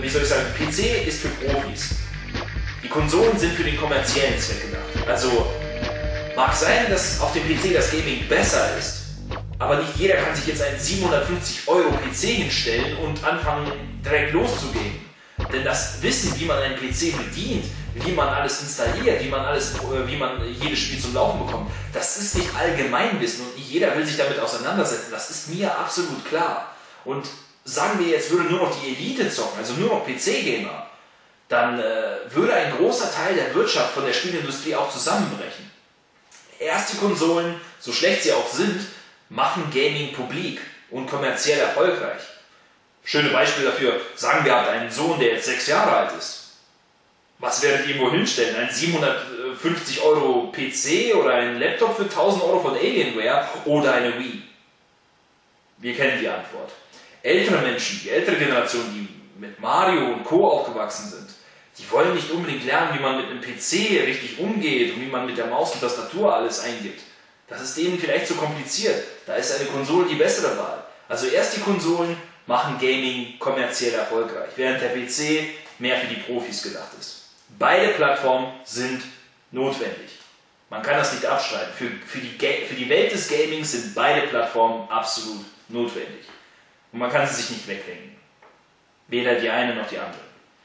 S1: PC ist für Profis. Die Konsolen sind für den kommerziellen Zweck gedacht. Also mag sein, dass auf dem PC das Gaming besser ist, aber nicht jeder kann sich jetzt einen 750 € PC hinstellen und anfangen direkt loszugehen. Denn das Wissen, wie man einen PC bedient, wie man alles installiert, wie man jedes Spiel zum Laufen bekommt, das ist nicht Allgemeinwissen und nicht jeder will sich damit auseinandersetzen. Das ist mir absolut klar. Und sagen wir jetzt, würde nur noch die Elite zocken, also nur noch PC-Gamer, dann würde ein großer Teil der Wirtschaft von der Spielindustrie auch zusammenbrechen. Erst die Konsolen, so schlecht sie auch sind, machen Gaming publik und kommerziell erfolgreich. Schöne Beispiele dafür, sagen wir, habt einen Sohn, der jetzt 6 Jahre alt ist. Was werdet ihr irgendwo hinstellen? Ein 750 € PC oder ein Laptop für 1000 € von Alienware oder eine Wii? Wir kennen die Antwort. Ältere Menschen, die ältere Generation, die mit Mario und Co. aufgewachsen sind, die wollen nicht unbedingt lernen, wie man mit einem PC richtig umgeht und wie man mit der Maus und Tastatur alles eingibt. Das ist denen vielleicht zu kompliziert. Da ist eine Konsole die bessere Wahl. Also erst die Konsolen machen Gaming kommerziell erfolgreich, während der PC mehr für die Profis gedacht ist. Beide Plattformen sind notwendig. Man kann das nicht abstreiten. Für die Welt des Gamings sind beide Plattformen absolut notwendig. Und man kann sie sich nicht wegdenken. Weder die eine noch die andere.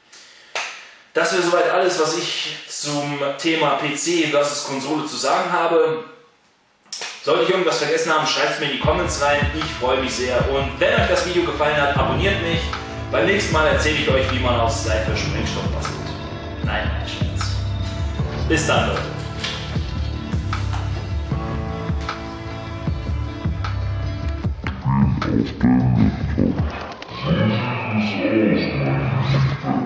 S1: Das wäre soweit alles, was ich zum Thema PC versus Konsole zu sagen habe. Sollte ich irgendwas vergessen haben, schreibt es mir in die Comments rein. Ich freue mich sehr. Und wenn euch das Video gefallen hat, abonniert mich. Beim nächsten Mal erzähle ich euch, wie man aus Seife Sprengstoff bastelt. Nein, Scherz. Bis dann, Leute.
S6: Auf der Laptop.